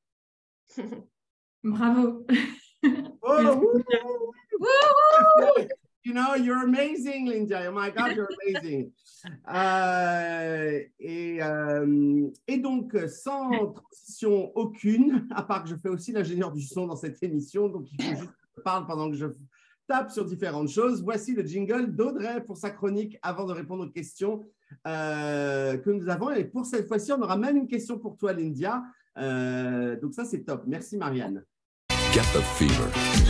C: Bravo.
A: Oh, woo, woo. You know, you're amazing, Linda. Oh my God, you're amazing. Euh, et, euh, et donc, sans transition aucune, à part que je fais aussi l'ingénieur du son dans cette émission, donc il faut juste que je parle pendant que je tape sur différentes choses. Voici le jingle d'Audrey pour sa chronique avant de répondre aux questions euh, que nous avons. Et pour cette fois-ci, on aura même une question pour toi, Linda. Euh, donc ça, c'est top. Merci, Marianne.
E: Get the fever.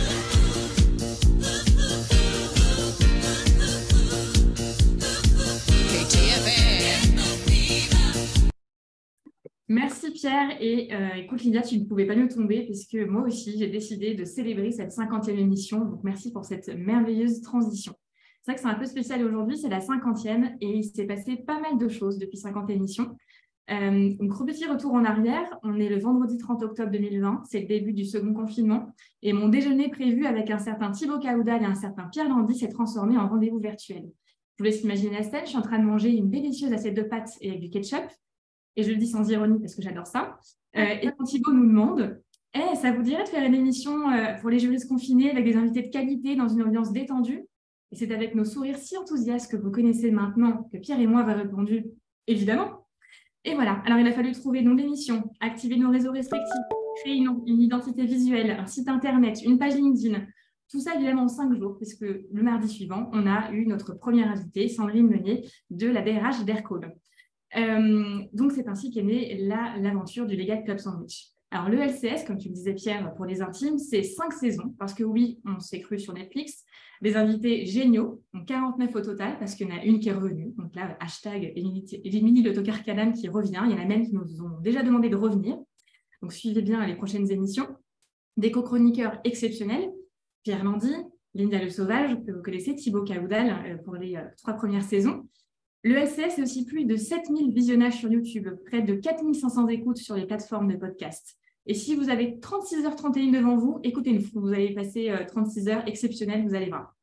C: Merci Pierre et euh, écoute Lydia, tu ne pouvais pas mieux tomber puisque moi aussi j'ai décidé de célébrer cette cinquantième émission, donc merci pour cette merveilleuse transition. C'est vrai que c'est un peu spécial aujourd'hui, c'est la cinquantième et il s'est passé pas mal de choses depuis cinquante émissions. Euh, donc petit retour en arrière, on est le vendredi trente octobre deux mille vingt, c'est le début du second confinement et mon déjeuner prévu avec un certain Thibaut Caoudal et un certain Pierre Landy s'est transformé en rendez-vous virtuel. Je vous laisse imaginer la scène, je suis en train de manger une délicieuse assiette de pâtes et avec du ketchup. Et je le dis sans ironie parce que j'adore ça. Euh, et quand Thibaut nous demande hey, « ça vous dirait de faire une émission euh, pour les juristes confinés avec des invités de qualité dans une ambiance détendue ?» Et c'est avec nos sourires si enthousiastes que vous connaissez maintenant que Pierre et moi avons répondu « évidemment ». Et voilà, alors il a fallu trouver nom d'émission, activer nos réseaux respectifs, créer une, une identité visuelle, un site internet, une page LinkedIn. Tout ça évidemment en cinq jours, puisque le mardi suivant, on a eu notre première invitée, Sandrine Meunier, de la D R H d'Aircall. Euh, donc, c'est ainsi qu'est née l'aventure la, du Legal Club Sandwich. Alors, le L C S, comme tu le disais, Pierre, pour les intimes, c'est cinq saisons, parce que oui, on s'est cru sur Netflix, des invités géniaux, donc quarante-neuf au total, parce qu'il y en a une qui est revenue. Donc là, hashtag Élimini l'autocar Canam qui revient. Il y en a même qui nous ont déjà demandé de revenir. Donc, suivez bien les prochaines émissions. Des co-chroniqueurs exceptionnels, Pierre Landy, Linda Le Sauvage, que vous connaissez, Thibaut Caoudal, pour les euh, trois premières saisons. Le L C S, c'est aussi plus de sept mille visionnages sur YouTube, près de quatre mille cinq cents écoutes sur les plateformes de podcast. Et si vous avez trente-six heures trente et une devant vous, écoutez-nous. Vous allez passer trente-six heures exceptionnelles, vous allez voir.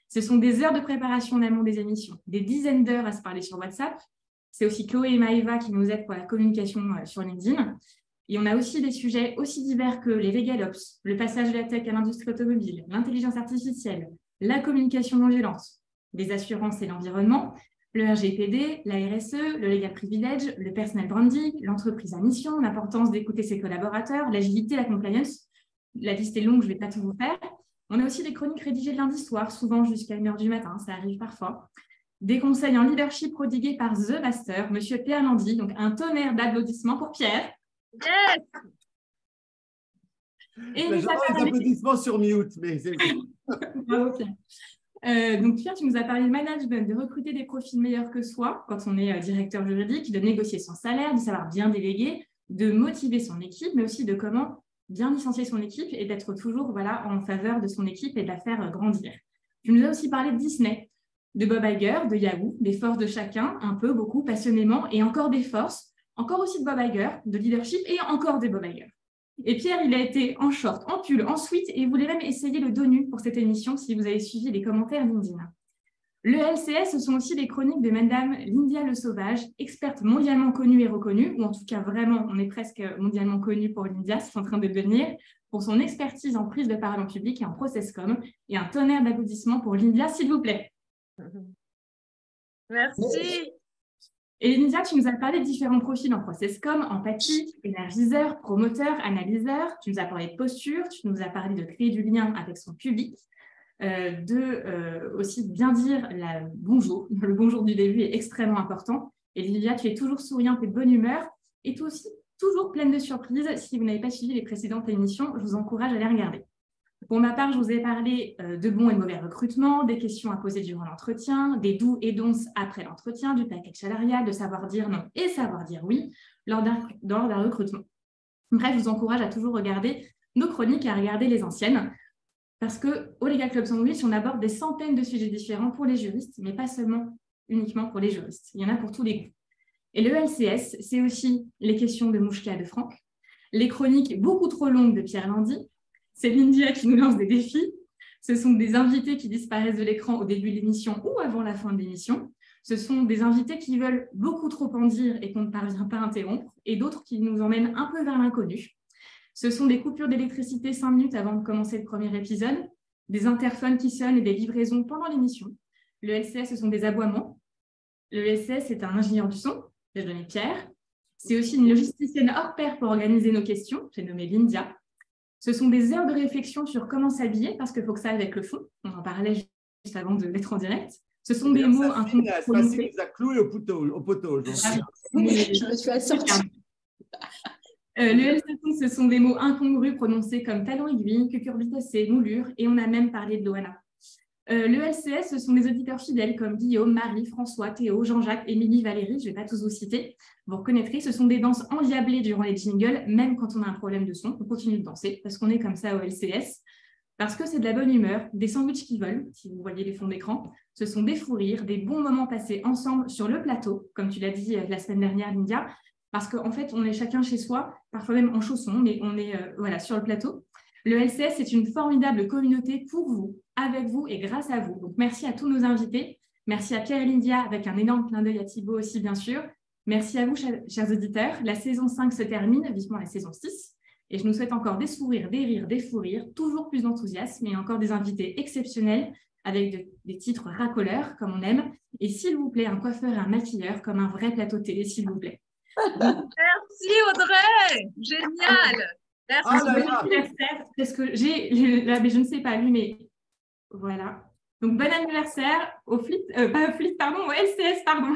C: Ce sont des heures de préparation en amont des émissions, des dizaines d'heures à se parler sur WhatsApp. C'est aussi Chloé et Maëva qui nous aident pour la communication sur LinkedIn. Et on a aussi des sujets aussi divers que les VegaLops, le passage de la tech à l'industrie automobile, l'intelligence artificielle, la communication non violente, les assurances et l'environnement, le R G P D, la R S E, le legal privilege, le personal branding, l'entreprise à mission, l'importance d'écouter ses collaborateurs, l'agilité, la compliance. La liste est longue, je ne vais pas tout vous faire. On a aussi des chroniques rédigées le lundi soir, souvent jusqu'à une heure du matin, ça arrive parfois. Des conseils en leadership prodigués par The Master, Monsieur Pierre Landy. Donc, un tonnerre d'applaudissements pour Pierre.
B: Yes.
C: Et
A: J'entends les applaudissements sur mute, mais c'est
C: Bravo Pierre. Euh, donc Pierre, tu nous as parlé de management, de recruter des profils meilleurs que soi quand on est euh, directeur juridique, de négocier son salaire, de savoir bien déléguer, de motiver son équipe, mais aussi de comment bien licencier son équipe et d'être toujours voilà, en faveur de son équipe et de la faire euh, grandir. Tu nous as aussi parlé de Disney, de Bob Iger, de Yahoo, des forces de chacun, un peu, beaucoup, passionnément, et encore des forces, encore aussi de Bob Iger, de leadership et encore des Bob Iger. Et Pierre, il a été en short, en pull, en sweat, et il voulait même essayer le dos nu pour cette émission si vous avez suivi les commentaires LinkedIn. Le L C S, ce sont aussi les chroniques de Madame Lyndia Le Sauvage, experte mondialement connue et reconnue, ou en tout cas vraiment, on est presque mondialement connue pour Lyndia, c'est en train de devenir, pour son expertise en prise de parole en public et en process com, et un tonnerre d'applaudissements pour Lyndia, s'il vous plaît.
B: Merci.
C: Et Lyndia, tu nous as parlé de différents profils en process com, empathique, énergiseur, promoteur, analyseur. Tu nous as parlé de posture, tu nous as parlé de créer du lien avec son public, euh, de euh, aussi bien dire la bonjour. Le bonjour du début est extrêmement important. Et Lyndia, tu es toujours souriante et de bonne humeur et toi aussi toujours pleine de surprises. Si vous n'avez pas suivi les précédentes émissions, je vous encourage à les regarder. Pour ma part, je vous ai parlé de bons et de mauvais recrutements, des questions à poser durant l'entretien, des doux et don'ts après l'entretien, du package salarial, de savoir dire non et savoir dire oui lors d'un, lors d'un recrutement. Bref, je vous encourage à toujours regarder nos chroniques et à regarder les anciennes parce qu'au Legal Club Sandwich, on aborde des centaines de sujets différents pour les juristes, mais pas seulement uniquement pour les juristes. Il y en a pour tous les goûts. Et le L C S, c'est aussi les questions de Mouchka de Franck, les chroniques beaucoup trop longues de Pierre Landy. C'est Lyndia qui nous lance des défis. Ce sont des invités qui disparaissent de l'écran au début de l'émission ou avant la fin de l'émission. Ce sont des invités qui veulent beaucoup trop en dire et qu'on ne parvient pas à interrompre, et d'autres qui nous emmènent un peu vers l'inconnu. Ce sont des coupures d'électricité cinq minutes avant de commencer le premier épisode, des interphones qui sonnent et des livraisons pendant l'émission. Le L C S, ce sont des aboiements. Le L C S est un ingénieur du son, j'ai donné Pierre. C'est aussi une logisticienne hors pair pour organiser nos questions, j'ai nommé Lyndia. Ce sont des heures de réflexion sur comment s'habiller, parce qu'il faut que ça aille avec le fond. On en parlait juste avant de d'être en direct. Ce sont des mots
A: incongrus. Facile, nous a cloué au poteau, au poteau aujourd'hui.
D: Ah, je me suis assortie.
C: Euh, le L C S, ce sont des mots incongrus prononcés comme talon aiguille, cucurbitacée, moulure, et on a même parlé de Loana. Euh, le L C S, ce sont des auditeurs fidèles comme Guillaume, Marie, François, Théo, Jean-Jacques, Émilie, Valérie, je ne vais pas tous vous citer. Vous reconnaîtrez, ce sont des danses endiablées durant les jingles, même quand on a un problème de son, on continue de danser parce qu'on est comme ça au L C S, parce que c'est de la bonne humeur, des sandwichs qui volent, si vous voyez les fonds d'écran, ce sont des fous rires, des bons moments passés ensemble sur le plateau, comme tu l'as dit la semaine dernière, Lyndia, parce qu'en fait, on est chacun chez soi, parfois même en chaussons, mais on est euh, voilà, sur le plateau. Le L C S, c'est une formidable communauté pour vous, avec vous et grâce à vous. Donc, merci à tous nos invités. Merci à Pierre et Lyndia, avec un énorme clin d'œil à Thibaut aussi, bien sûr. Merci à vous, chers, chers auditeurs. La saison cinq se termine, vivement la saison six. Et je nous souhaite encore des sourires, des rires, des fous rires, toujours plus d'enthousiasme et encore des invités exceptionnels avec de, des titres racoleurs, comme on aime. Et s'il vous plaît, un coiffeur et un maquilleur, comme un vrai plateau télé, s'il vous plaît.
B: Merci Audrey, génial. Merci.
A: Ah là là.
C: Parce que j'ai, là, mais je ne sais pas lui, mais voilà. Donc bon anniversaire au Flit, euh, pas au Flit, pardon, au L C S, pardon.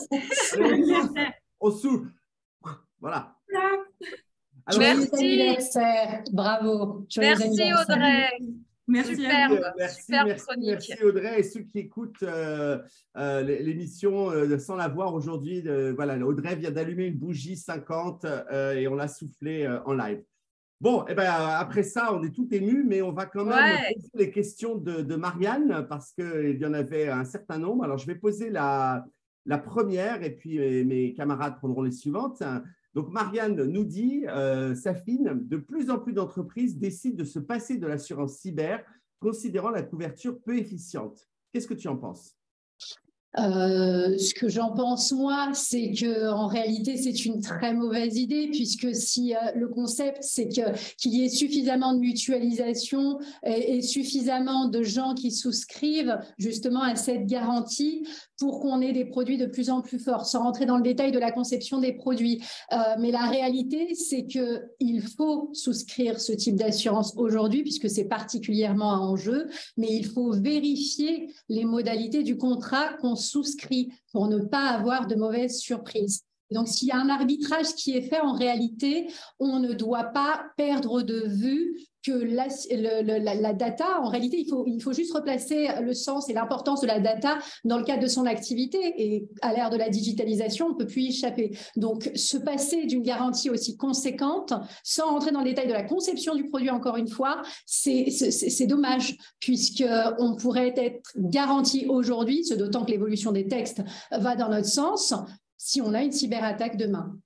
A: Au sous. Voilà.
C: Voilà.
A: Alors,
B: Merci.
D: Joyeux anniversaire. Bravo. Joyeux
B: Merci
D: anniversaire.
B: Audrey.
C: Merci
B: Superbe,
C: à vous.
A: Merci,
B: superbe
A: merci,
B: chronique.
A: merci Audrey et ceux qui écoutent euh, euh, l'émission euh, sans la voir aujourd'hui. Euh, voilà, Audrey vient d'allumer une bougie cinquante euh, et on l'a soufflé euh, en live. Bon, et ben, après ça, on est tout ému, mais on va quand même
B: Ouais.
A: poser les questions de, de Marianne parce qu'il y en avait un certain nombre. Alors, je vais poser la, la première et puis mes, mes camarades prendront les suivantes. Donc, Marianne nous dit, euh, Safine, de plus en plus d'entreprises décident de se passer de l'assurance cyber, considérant la couverture peu efficiente. Qu'est-ce que tu en penses?
D: Euh, ce que j'en pense, moi, c'est qu'en réalité, c'est une très mauvaise idée, puisque si euh, le concept, c'est que, qu'il y ait suffisamment de mutualisation et, et suffisamment de gens qui souscrivent justement à cette garantie pour qu'on ait des produits de plus en plus forts, sans rentrer dans le détail de la conception des produits. Euh, mais la réalité, c'est qu'il faut souscrire ce type d'assurance aujourd'hui, puisque c'est particulièrement un enjeu, mais il faut vérifier les modalités du contrat qu'on souscrit pour ne pas avoir de mauvaises surprises. Donc, s'il y a un arbitrage qui est fait, en réalité, on ne doit pas perdre de vue que la, le, le, la, la data, en réalité, il faut, il faut juste replacer le sens et l'importance de la data dans le cadre de son activité. Et à l'ère de la digitalisation, on ne peut plus y échapper. Donc, se passer d'une garantie aussi conséquente, sans rentrer dans le détail de la conception du produit, encore une fois, c'est, c'est, c'est dommage, puisqu'on pourrait être garanti aujourd'hui, ce d'autant que l'évolution des textes va dans notre sens, si on a une cyberattaque demain.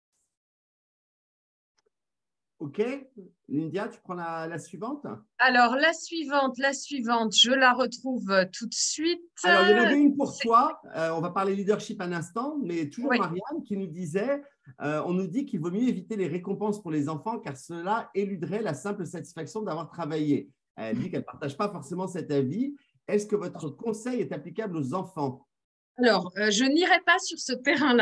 A: OK. Lyndia, tu prends la, la suivante?
B: Alors, la suivante, la suivante, je la retrouve tout de suite.
A: Alors, il y en avait une pour toi. Euh, on va parler leadership un instant, mais toujours
B: Oui.
A: Marianne qui nous disait, euh, on nous dit qu'il vaut mieux éviter les récompenses pour les enfants car cela éluderait la simple satisfaction d'avoir travaillé. Elle dit qu'elle ne partage pas forcément cet avis. Est-ce que votre conseil est applicable aux enfants?
B: Alors, euh, je n'irai pas sur ce terrain-là.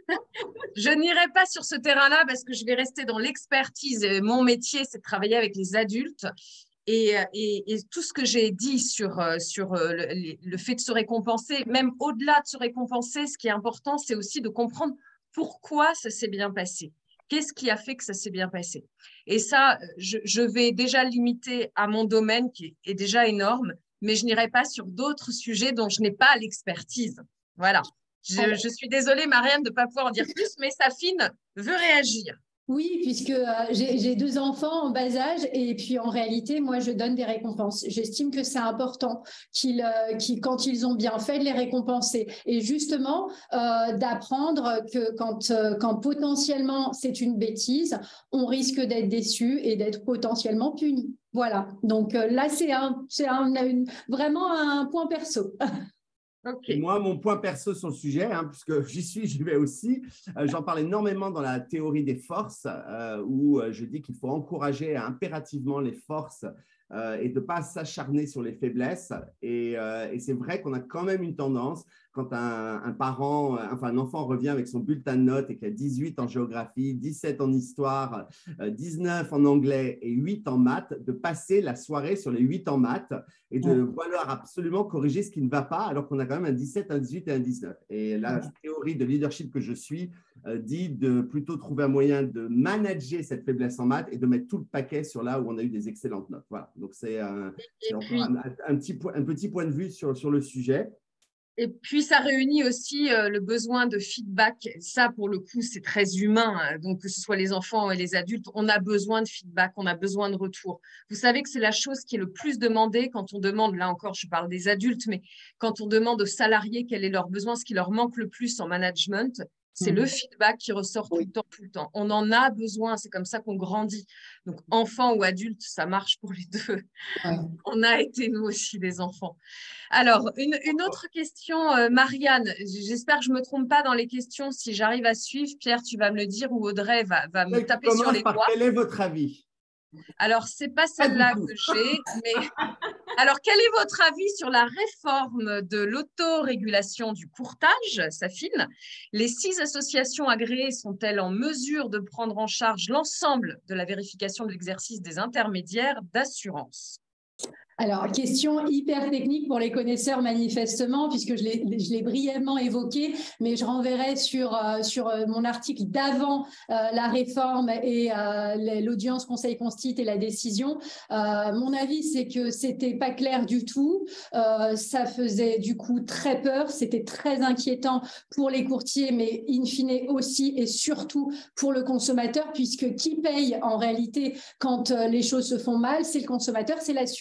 B: Je n'irai pas sur ce terrain-là parce que je vais rester dans l'expertise. Mon métier, c'est de travailler avec les adultes. Et, et, et tout ce que j'ai dit sur, sur le, le fait de se récompenser, même au-delà de se récompenser, ce qui est important, c'est aussi de comprendre pourquoi ça s'est bien passé. Qu'est-ce qui a fait que ça s'est bien passé? Et ça, je, je vais déjà limiter à mon domaine qui est déjà énorme, mais je n'irai pas sur d'autres sujets dont je n'ai pas l'expertise. Voilà. Je, je suis désolée, Marianne, de ne pas pouvoir en dire plus, mais Safine veut réagir.
D: Oui, puisque euh, j'ai, j'ai deux enfants en bas âge et puis en réalité, moi, je donne des récompenses. J'estime que c'est important qu'ils, euh, qu'ils, quand ils ont bien fait, de les récompenser. Et justement, euh, d'apprendre que quand, euh, quand potentiellement c'est une bêtise, on risque d'être déçu et d'être potentiellement puni. Voilà. Donc euh, là, c'est, un, c'est un, une, vraiment un point perso.
B: Okay.
A: Moi, mon point perso sur le sujet, hein, puisque j'y suis, j'y vais aussi, euh, j'en parle énormément dans la théorie des forces, euh, où euh, je dis qu'il faut encourager impérativement les forces euh, et de ne pas s'acharner sur les faiblesses. Et, euh, et c'est vrai qu'on a quand même une tendance, quand un, un parent, enfin un enfant revient avec son bulletin de notes et qu'il a dix-huit en géographie, dix-sept en histoire, dix-neuf en anglais et huit en maths, de passer la soirée sur les huit en maths et de vouloir absolument corriger ce qui ne va pas, alors qu'on a quand même un dix-sept, un dix-huit et un dix-neuf. Et la théorie de leadership que je suis euh, dit de plutôt trouver un moyen de manager cette faiblesse en maths et de mettre tout le paquet sur là où on a eu des excellentes notes. Voilà. Donc, c'est un, c'est
B: puis,
A: un, un, petit, un petit point de vue sur, sur le sujet.
B: Et puis, ça réunit aussi euh, le besoin de feedback. Ça, pour le coup, c'est très humain. Hein. Donc, que ce soit les enfants et les adultes, on a besoin de feedback, on a besoin de retour. Vous savez que c'est la chose qui est le plus demandée quand on demande, là encore, je parle des adultes, mais quand on demande aux salariés quel est leur besoin, ce qui leur manque le plus en management, c'est mmh. le feedback qui ressort tout le temps, tout le temps. On en a besoin, c'est comme ça qu'on grandit. Donc, enfant ou adulte, ça marche pour les deux. Ouais. On a été, nous aussi, des enfants. Alors, une, une autre question, euh, Marianne. J'espère que je ne me trompe pas dans les questions. Si j'arrive à suivre, Pierre, tu vas me le dire ou Audrey va, va me taper sur les doigts.
A: Quel est votre avis?
B: Alors, ce n'est pas celle-là que j'ai, mais… Alors, quel est votre avis sur la réforme de l'autorégulation du courtage, Safine? Les six associations agréées sont-elles en mesure de prendre en charge l'ensemble de la vérification de l'exercice des intermédiaires d'assurance?
D: Alors, question hyper technique pour les connaisseurs manifestement, puisque je l'ai, je l'ai brièvement évoqué, mais je renverrai sur, euh, sur mon article d'avant euh, la réforme et euh, l'audience Conseil Constitue et la décision. Euh, mon avis, c'est que c'était pas clair du tout. Euh, ça faisait du coup très peur, c'était très inquiétant pour les courtiers, mais in fine aussi et surtout pour le consommateur, puisque qui paye en réalité quand euh, les choses se font mal, c'est le consommateur, c'est l'assuré.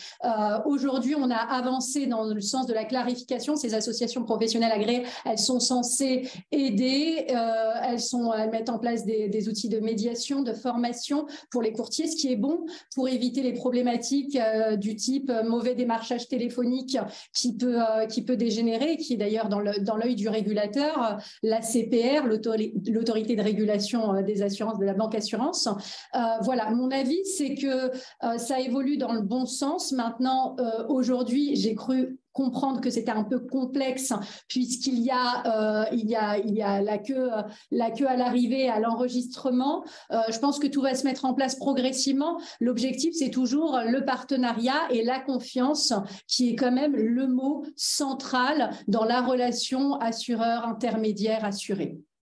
D: Euh, aujourd'hui, on a avancé dans le sens de la clarification. Ces associations professionnelles agréées, elles sont censées aider, euh, elles, sont, elles mettent en place des, des outils de médiation, de formation pour les courtiers, ce qui est bon pour éviter les problématiques euh, du type euh, mauvais démarchage téléphonique qui peut, euh, qui peut dégénérer, qui est d'ailleurs dans le, dans l'œil du régulateur, la C P R, l'autorité de régulation euh, des assurances de la banque assurance. Euh, voilà, mon avis, c'est que euh, ça évolue dans le bon sens. Maintenant, euh, aujourd'hui, j'ai cru comprendre que c'était un peu complexe puisqu'il y a, euh, il y a, il y a la queue, la queue à l'arrivée, à l'enregistrement. Euh, je pense que tout va se mettre en place progressivement. L'objectif, c'est toujours le partenariat et la confiance qui est quand même le mot central dans la relation assureur, intermédiaire, assuré.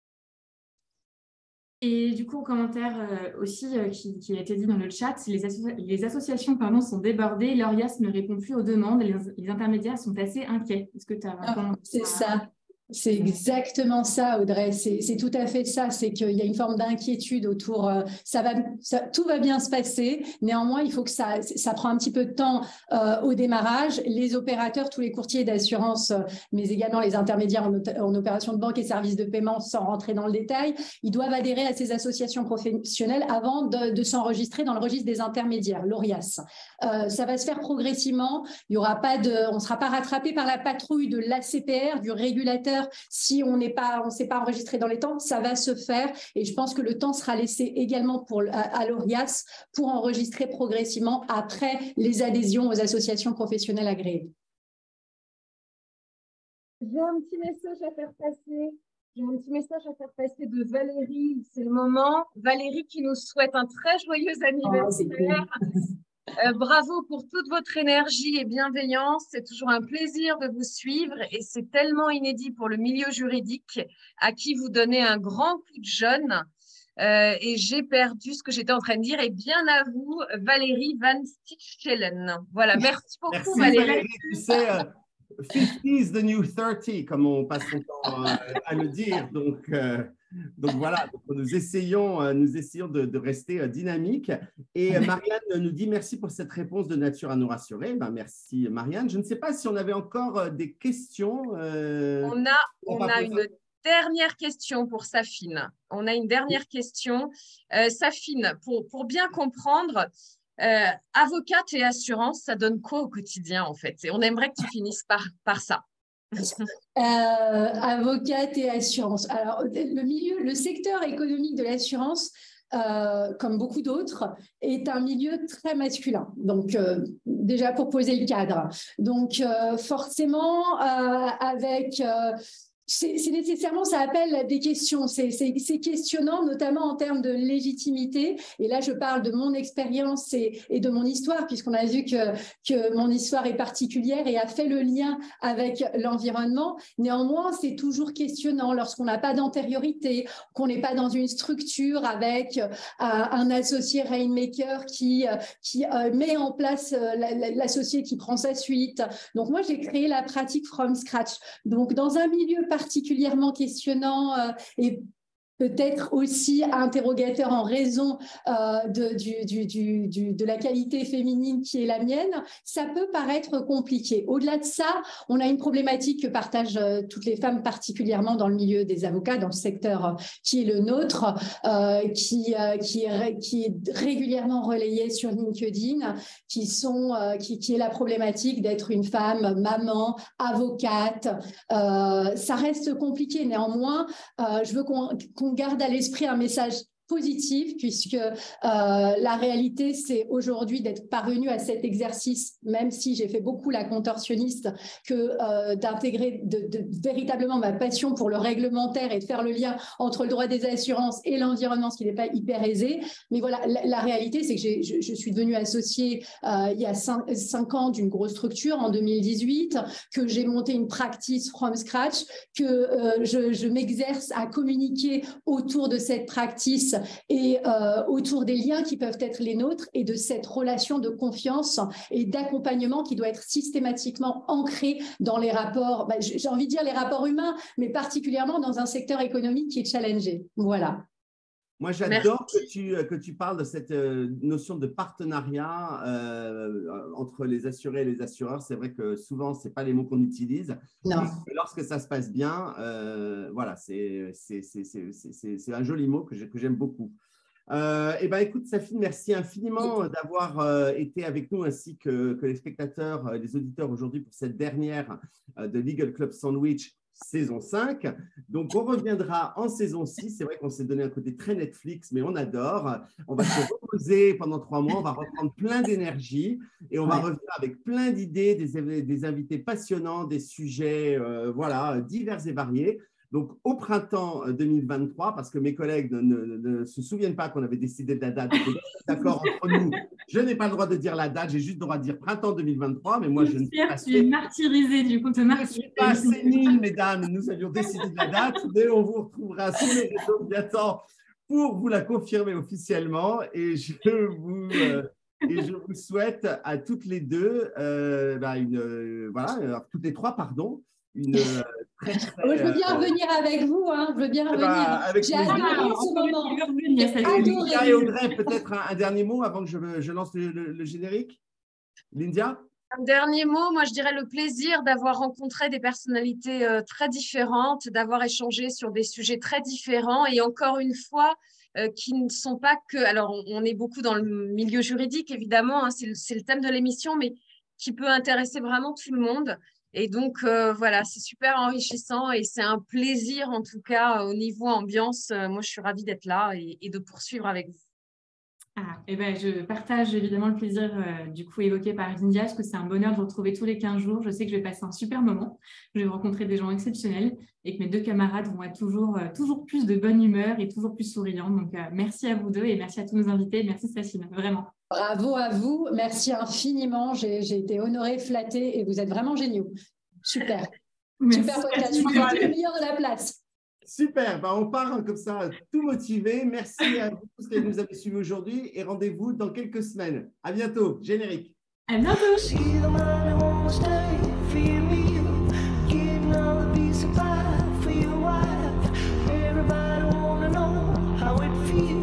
C: Et du coup, en commentaire euh, aussi euh, qui, qui a été dit dans le chat, les, asso les associations pardon, sont débordées, l'Orias ne répond plus aux demandes, les, les intermédiaires sont assez inquiets. Est-ce que tu as un
D: ah, C'est ça. C'est exactement ça, Audrey. C'est tout à fait ça. C'est qu'il y a une forme d'inquiétude autour. Euh, ça va, ça, tout va bien se passer. Néanmoins, il faut que ça, ça prend un petit peu de temps euh, au démarrage. Les opérateurs, tous les courtiers d'assurance, euh, mais également les intermédiaires en, en opération de banque et services de paiement, sans rentrer dans le détail, ils doivent adhérer à ces associations professionnelles avant de, de s'enregistrer dans le registre des intermédiaires, l'Orias. Euh, ça va se faire progressivement. Il y aura pas de, on ne sera pas rattrapé par la patrouille de l'A C P R, du régulateur. Si on n'est pas, on s'est pas enregistré dans les temps, ça va se faire. Et je pense que le temps sera laissé également pour, à, à l'Orias pour enregistrer progressivement après les adhésions aux associations professionnelles agréées.
B: J'ai un petit message à faire passer. J'ai un petit message à faire passer de Valérie. C'est le moment. Valérie qui nous souhaite un très joyeux anniversaire. Oh, Euh, bravo pour toute votre énergie et bienveillance. C'est toujours un plaisir de vous suivre et c'est tellement inédit pour le milieu juridique à qui vous donnez un grand coup de jeune. Euh, et j'ai perdu ce que j'étais en train de dire. Et bien à vous, Valérie Van Stichelen. Voilà, merci beaucoup,
A: merci,
B: Valérie.
A: Valérie. Tu sais, euh, fifty is the new thirty, comme on passe son temps euh, à le dire. Donc, euh, donc voilà, donc nous essayons, euh, nous essayons de, de rester euh, dynamiques. Et euh, Marianne nous dit merci pour cette réponse de nature à nous rassurer. Ben, merci, Marianne. Je ne sais pas si on avait encore euh, des questions. Euh,
B: on a, on a une dernière question pour Safine. On a une dernière question. Euh, Safine, pour, pour bien comprendre, euh, avocate et assurance, ça donne quoi au quotidien en fait? Et on aimerait que tu finisses par, par ça.
D: Euh, avocate et assurance. Alors, le milieu, le secteur économique de l'assurance, euh, comme beaucoup d'autres, est un milieu très masculin. Donc, euh, déjà pour poser le cadre. Donc, euh, forcément, euh, avec... Euh, c'est nécessairement, ça appelle des questions, c'est questionnant, notamment en termes de légitimité. Et là, je parle de mon expérience et, et de mon histoire, puisqu'on a vu que, que mon histoire est particulière et a fait le lien avec l'environnement. Néanmoins, c'est toujours questionnant lorsqu'on n'a pas d'antériorité, qu'on n'est pas dans une structure avec euh, un associé rainmaker qui, euh, qui euh, met en place euh, l'associé qui prend sa suite. Donc, moi, j'ai créé la pratique from scratch. Donc, dans un milieu particulier, particulièrement questionnant euh, et peut-être aussi interrogateur en raison euh, de, du, du, du, du, de la qualité féminine qui est la mienne, ça peut paraître compliqué. Au-delà de ça, on a une problématique que partagent euh, toutes les femmes, particulièrement dans le milieu des avocats, dans le secteur euh, qui est le nôtre, euh, qui, euh, qui, est, qui est régulièrement relayée sur LinkedIn, qui, sont, euh, qui, qui est la problématique d'être une femme, maman, avocate. Euh, ça reste compliqué. Néanmoins, euh, je veux qu'on qu'on garde à l'esprit un message positif, puisque euh, la réalité, c'est aujourd'hui d'être parvenu à cet exercice, même si j'ai fait beaucoup la contorsionniste, que euh, d'intégrer de, de, véritablement ma passion pour le réglementaire et de faire le lien entre le droit des assurances et l'environnement, ce qui n'est pas hyper aisé. Mais voilà, la, la réalité, c'est que je, je suis devenue associée euh, il y a cinq, cinq ans d'une grosse structure, en deux mille dix-huit, que j'ai monté une practice from scratch, que euh, je, je m'exerce à communiquer autour de cette practice et euh, autour des liens qui peuvent être les nôtres et de cette relation de confiance et d'accompagnement qui doit être systématiquement ancrée dans les rapports, bah, j'ai envie de dire les rapports humains, mais particulièrement dans un secteur économique qui est challengé. Voilà.
A: Moi, j'adore que tu, que tu parles de cette notion de partenariat euh, entre les assurés et les assureurs. C'est vrai que souvent, ce n'est pas les mots qu'on utilise.
D: Non.
A: Mais lorsque ça se passe bien, euh, voilà, c'est un joli mot que j'aime beaucoup. Euh, eh ben, écoute, Safine, merci infiniment d'avoir euh, été avec nous ainsi que, que les spectateurs, euh, les auditeurs aujourd'hui pour cette dernière euh, de Legal Club Sandwich saison cinq. Donc, on reviendra en saison six. C'est vrai qu'on s'est donné un côté très Netflix, mais on adore. On va se reposer pendant trois mois. On va reprendre plein d'énergie et on ouais. va revenir avec plein d'idées, des, des invités passionnants, des sujets euh, voilà, divers et variés. Donc, au printemps deux mille vingt-trois, parce que mes collègues ne, ne, ne se souviennent pas qu'on avait décidé de la date, d'accord entre nous, je n'ai pas le droit de dire la date, j'ai juste le droit de dire printemps deux mille vingt-trois, mais moi, je ne suis pas
C: tu es martyrisé, du coup, te martyriser.
A: Je ne suis pas assez nul, mesdames, nous avions décidé de la date, mais on vous retrouvera sur les réseaux bientôt pour vous la confirmer officiellement, et je vous... Euh, Et je vous souhaite à toutes les deux, euh, bah une, euh, voilà, alors, toutes les trois, pardon, une euh, très, très,
D: oh, je veux bien euh, revenir avec vous, hein, je veux bien revenir. Bah, J'ai adoré ce moment.
A: Lindia et Audrey, peut-être un, un dernier mot avant que je, je lance le, le, le générique. Lindia ?
B: Un dernier mot, moi je dirais le plaisir d'avoir rencontré des personnalités euh, très différentes, d'avoir échangé sur des sujets très différents et encore une fois, Euh, qui ne sont pas que… Alors, on, on est beaucoup dans le milieu juridique, évidemment, hein, c'est le, le thème de l'émission, mais qui peut intéresser vraiment tout le monde. Et donc, euh, voilà, c'est super enrichissant et c'est un plaisir, en tout cas, au niveau ambiance. Euh, moi, je suis ravie d'être là et, et de poursuivre avec vous.
C: Ah, eh ben, je partage évidemment le plaisir euh, du coup évoqué par Lindia, parce que c'est un bonheur de vous retrouver tous les quinze jours. Je sais que je vais passer un super moment, je vais rencontrer des gens exceptionnels et que mes deux camarades vont être toujours, euh, toujours plus de bonne humeur et toujours plus souriants. Donc, euh, merci à vous deux et merci à tous nos invités. Merci Safine, vraiment.
D: Bravo à vous, merci infiniment. J'ai été honorée, flattée et vous êtes vraiment géniaux. Super.
C: Merci.
D: Super podcast. Je suis le meilleur de la place.
A: Super, ben on part comme ça, tout motivé. Merci à vous tous qui nous avez suivis aujourd'hui et rendez-vous dans quelques semaines. À bientôt, générique.
C: À bientôt.
F: Everybody wanna know how it feels.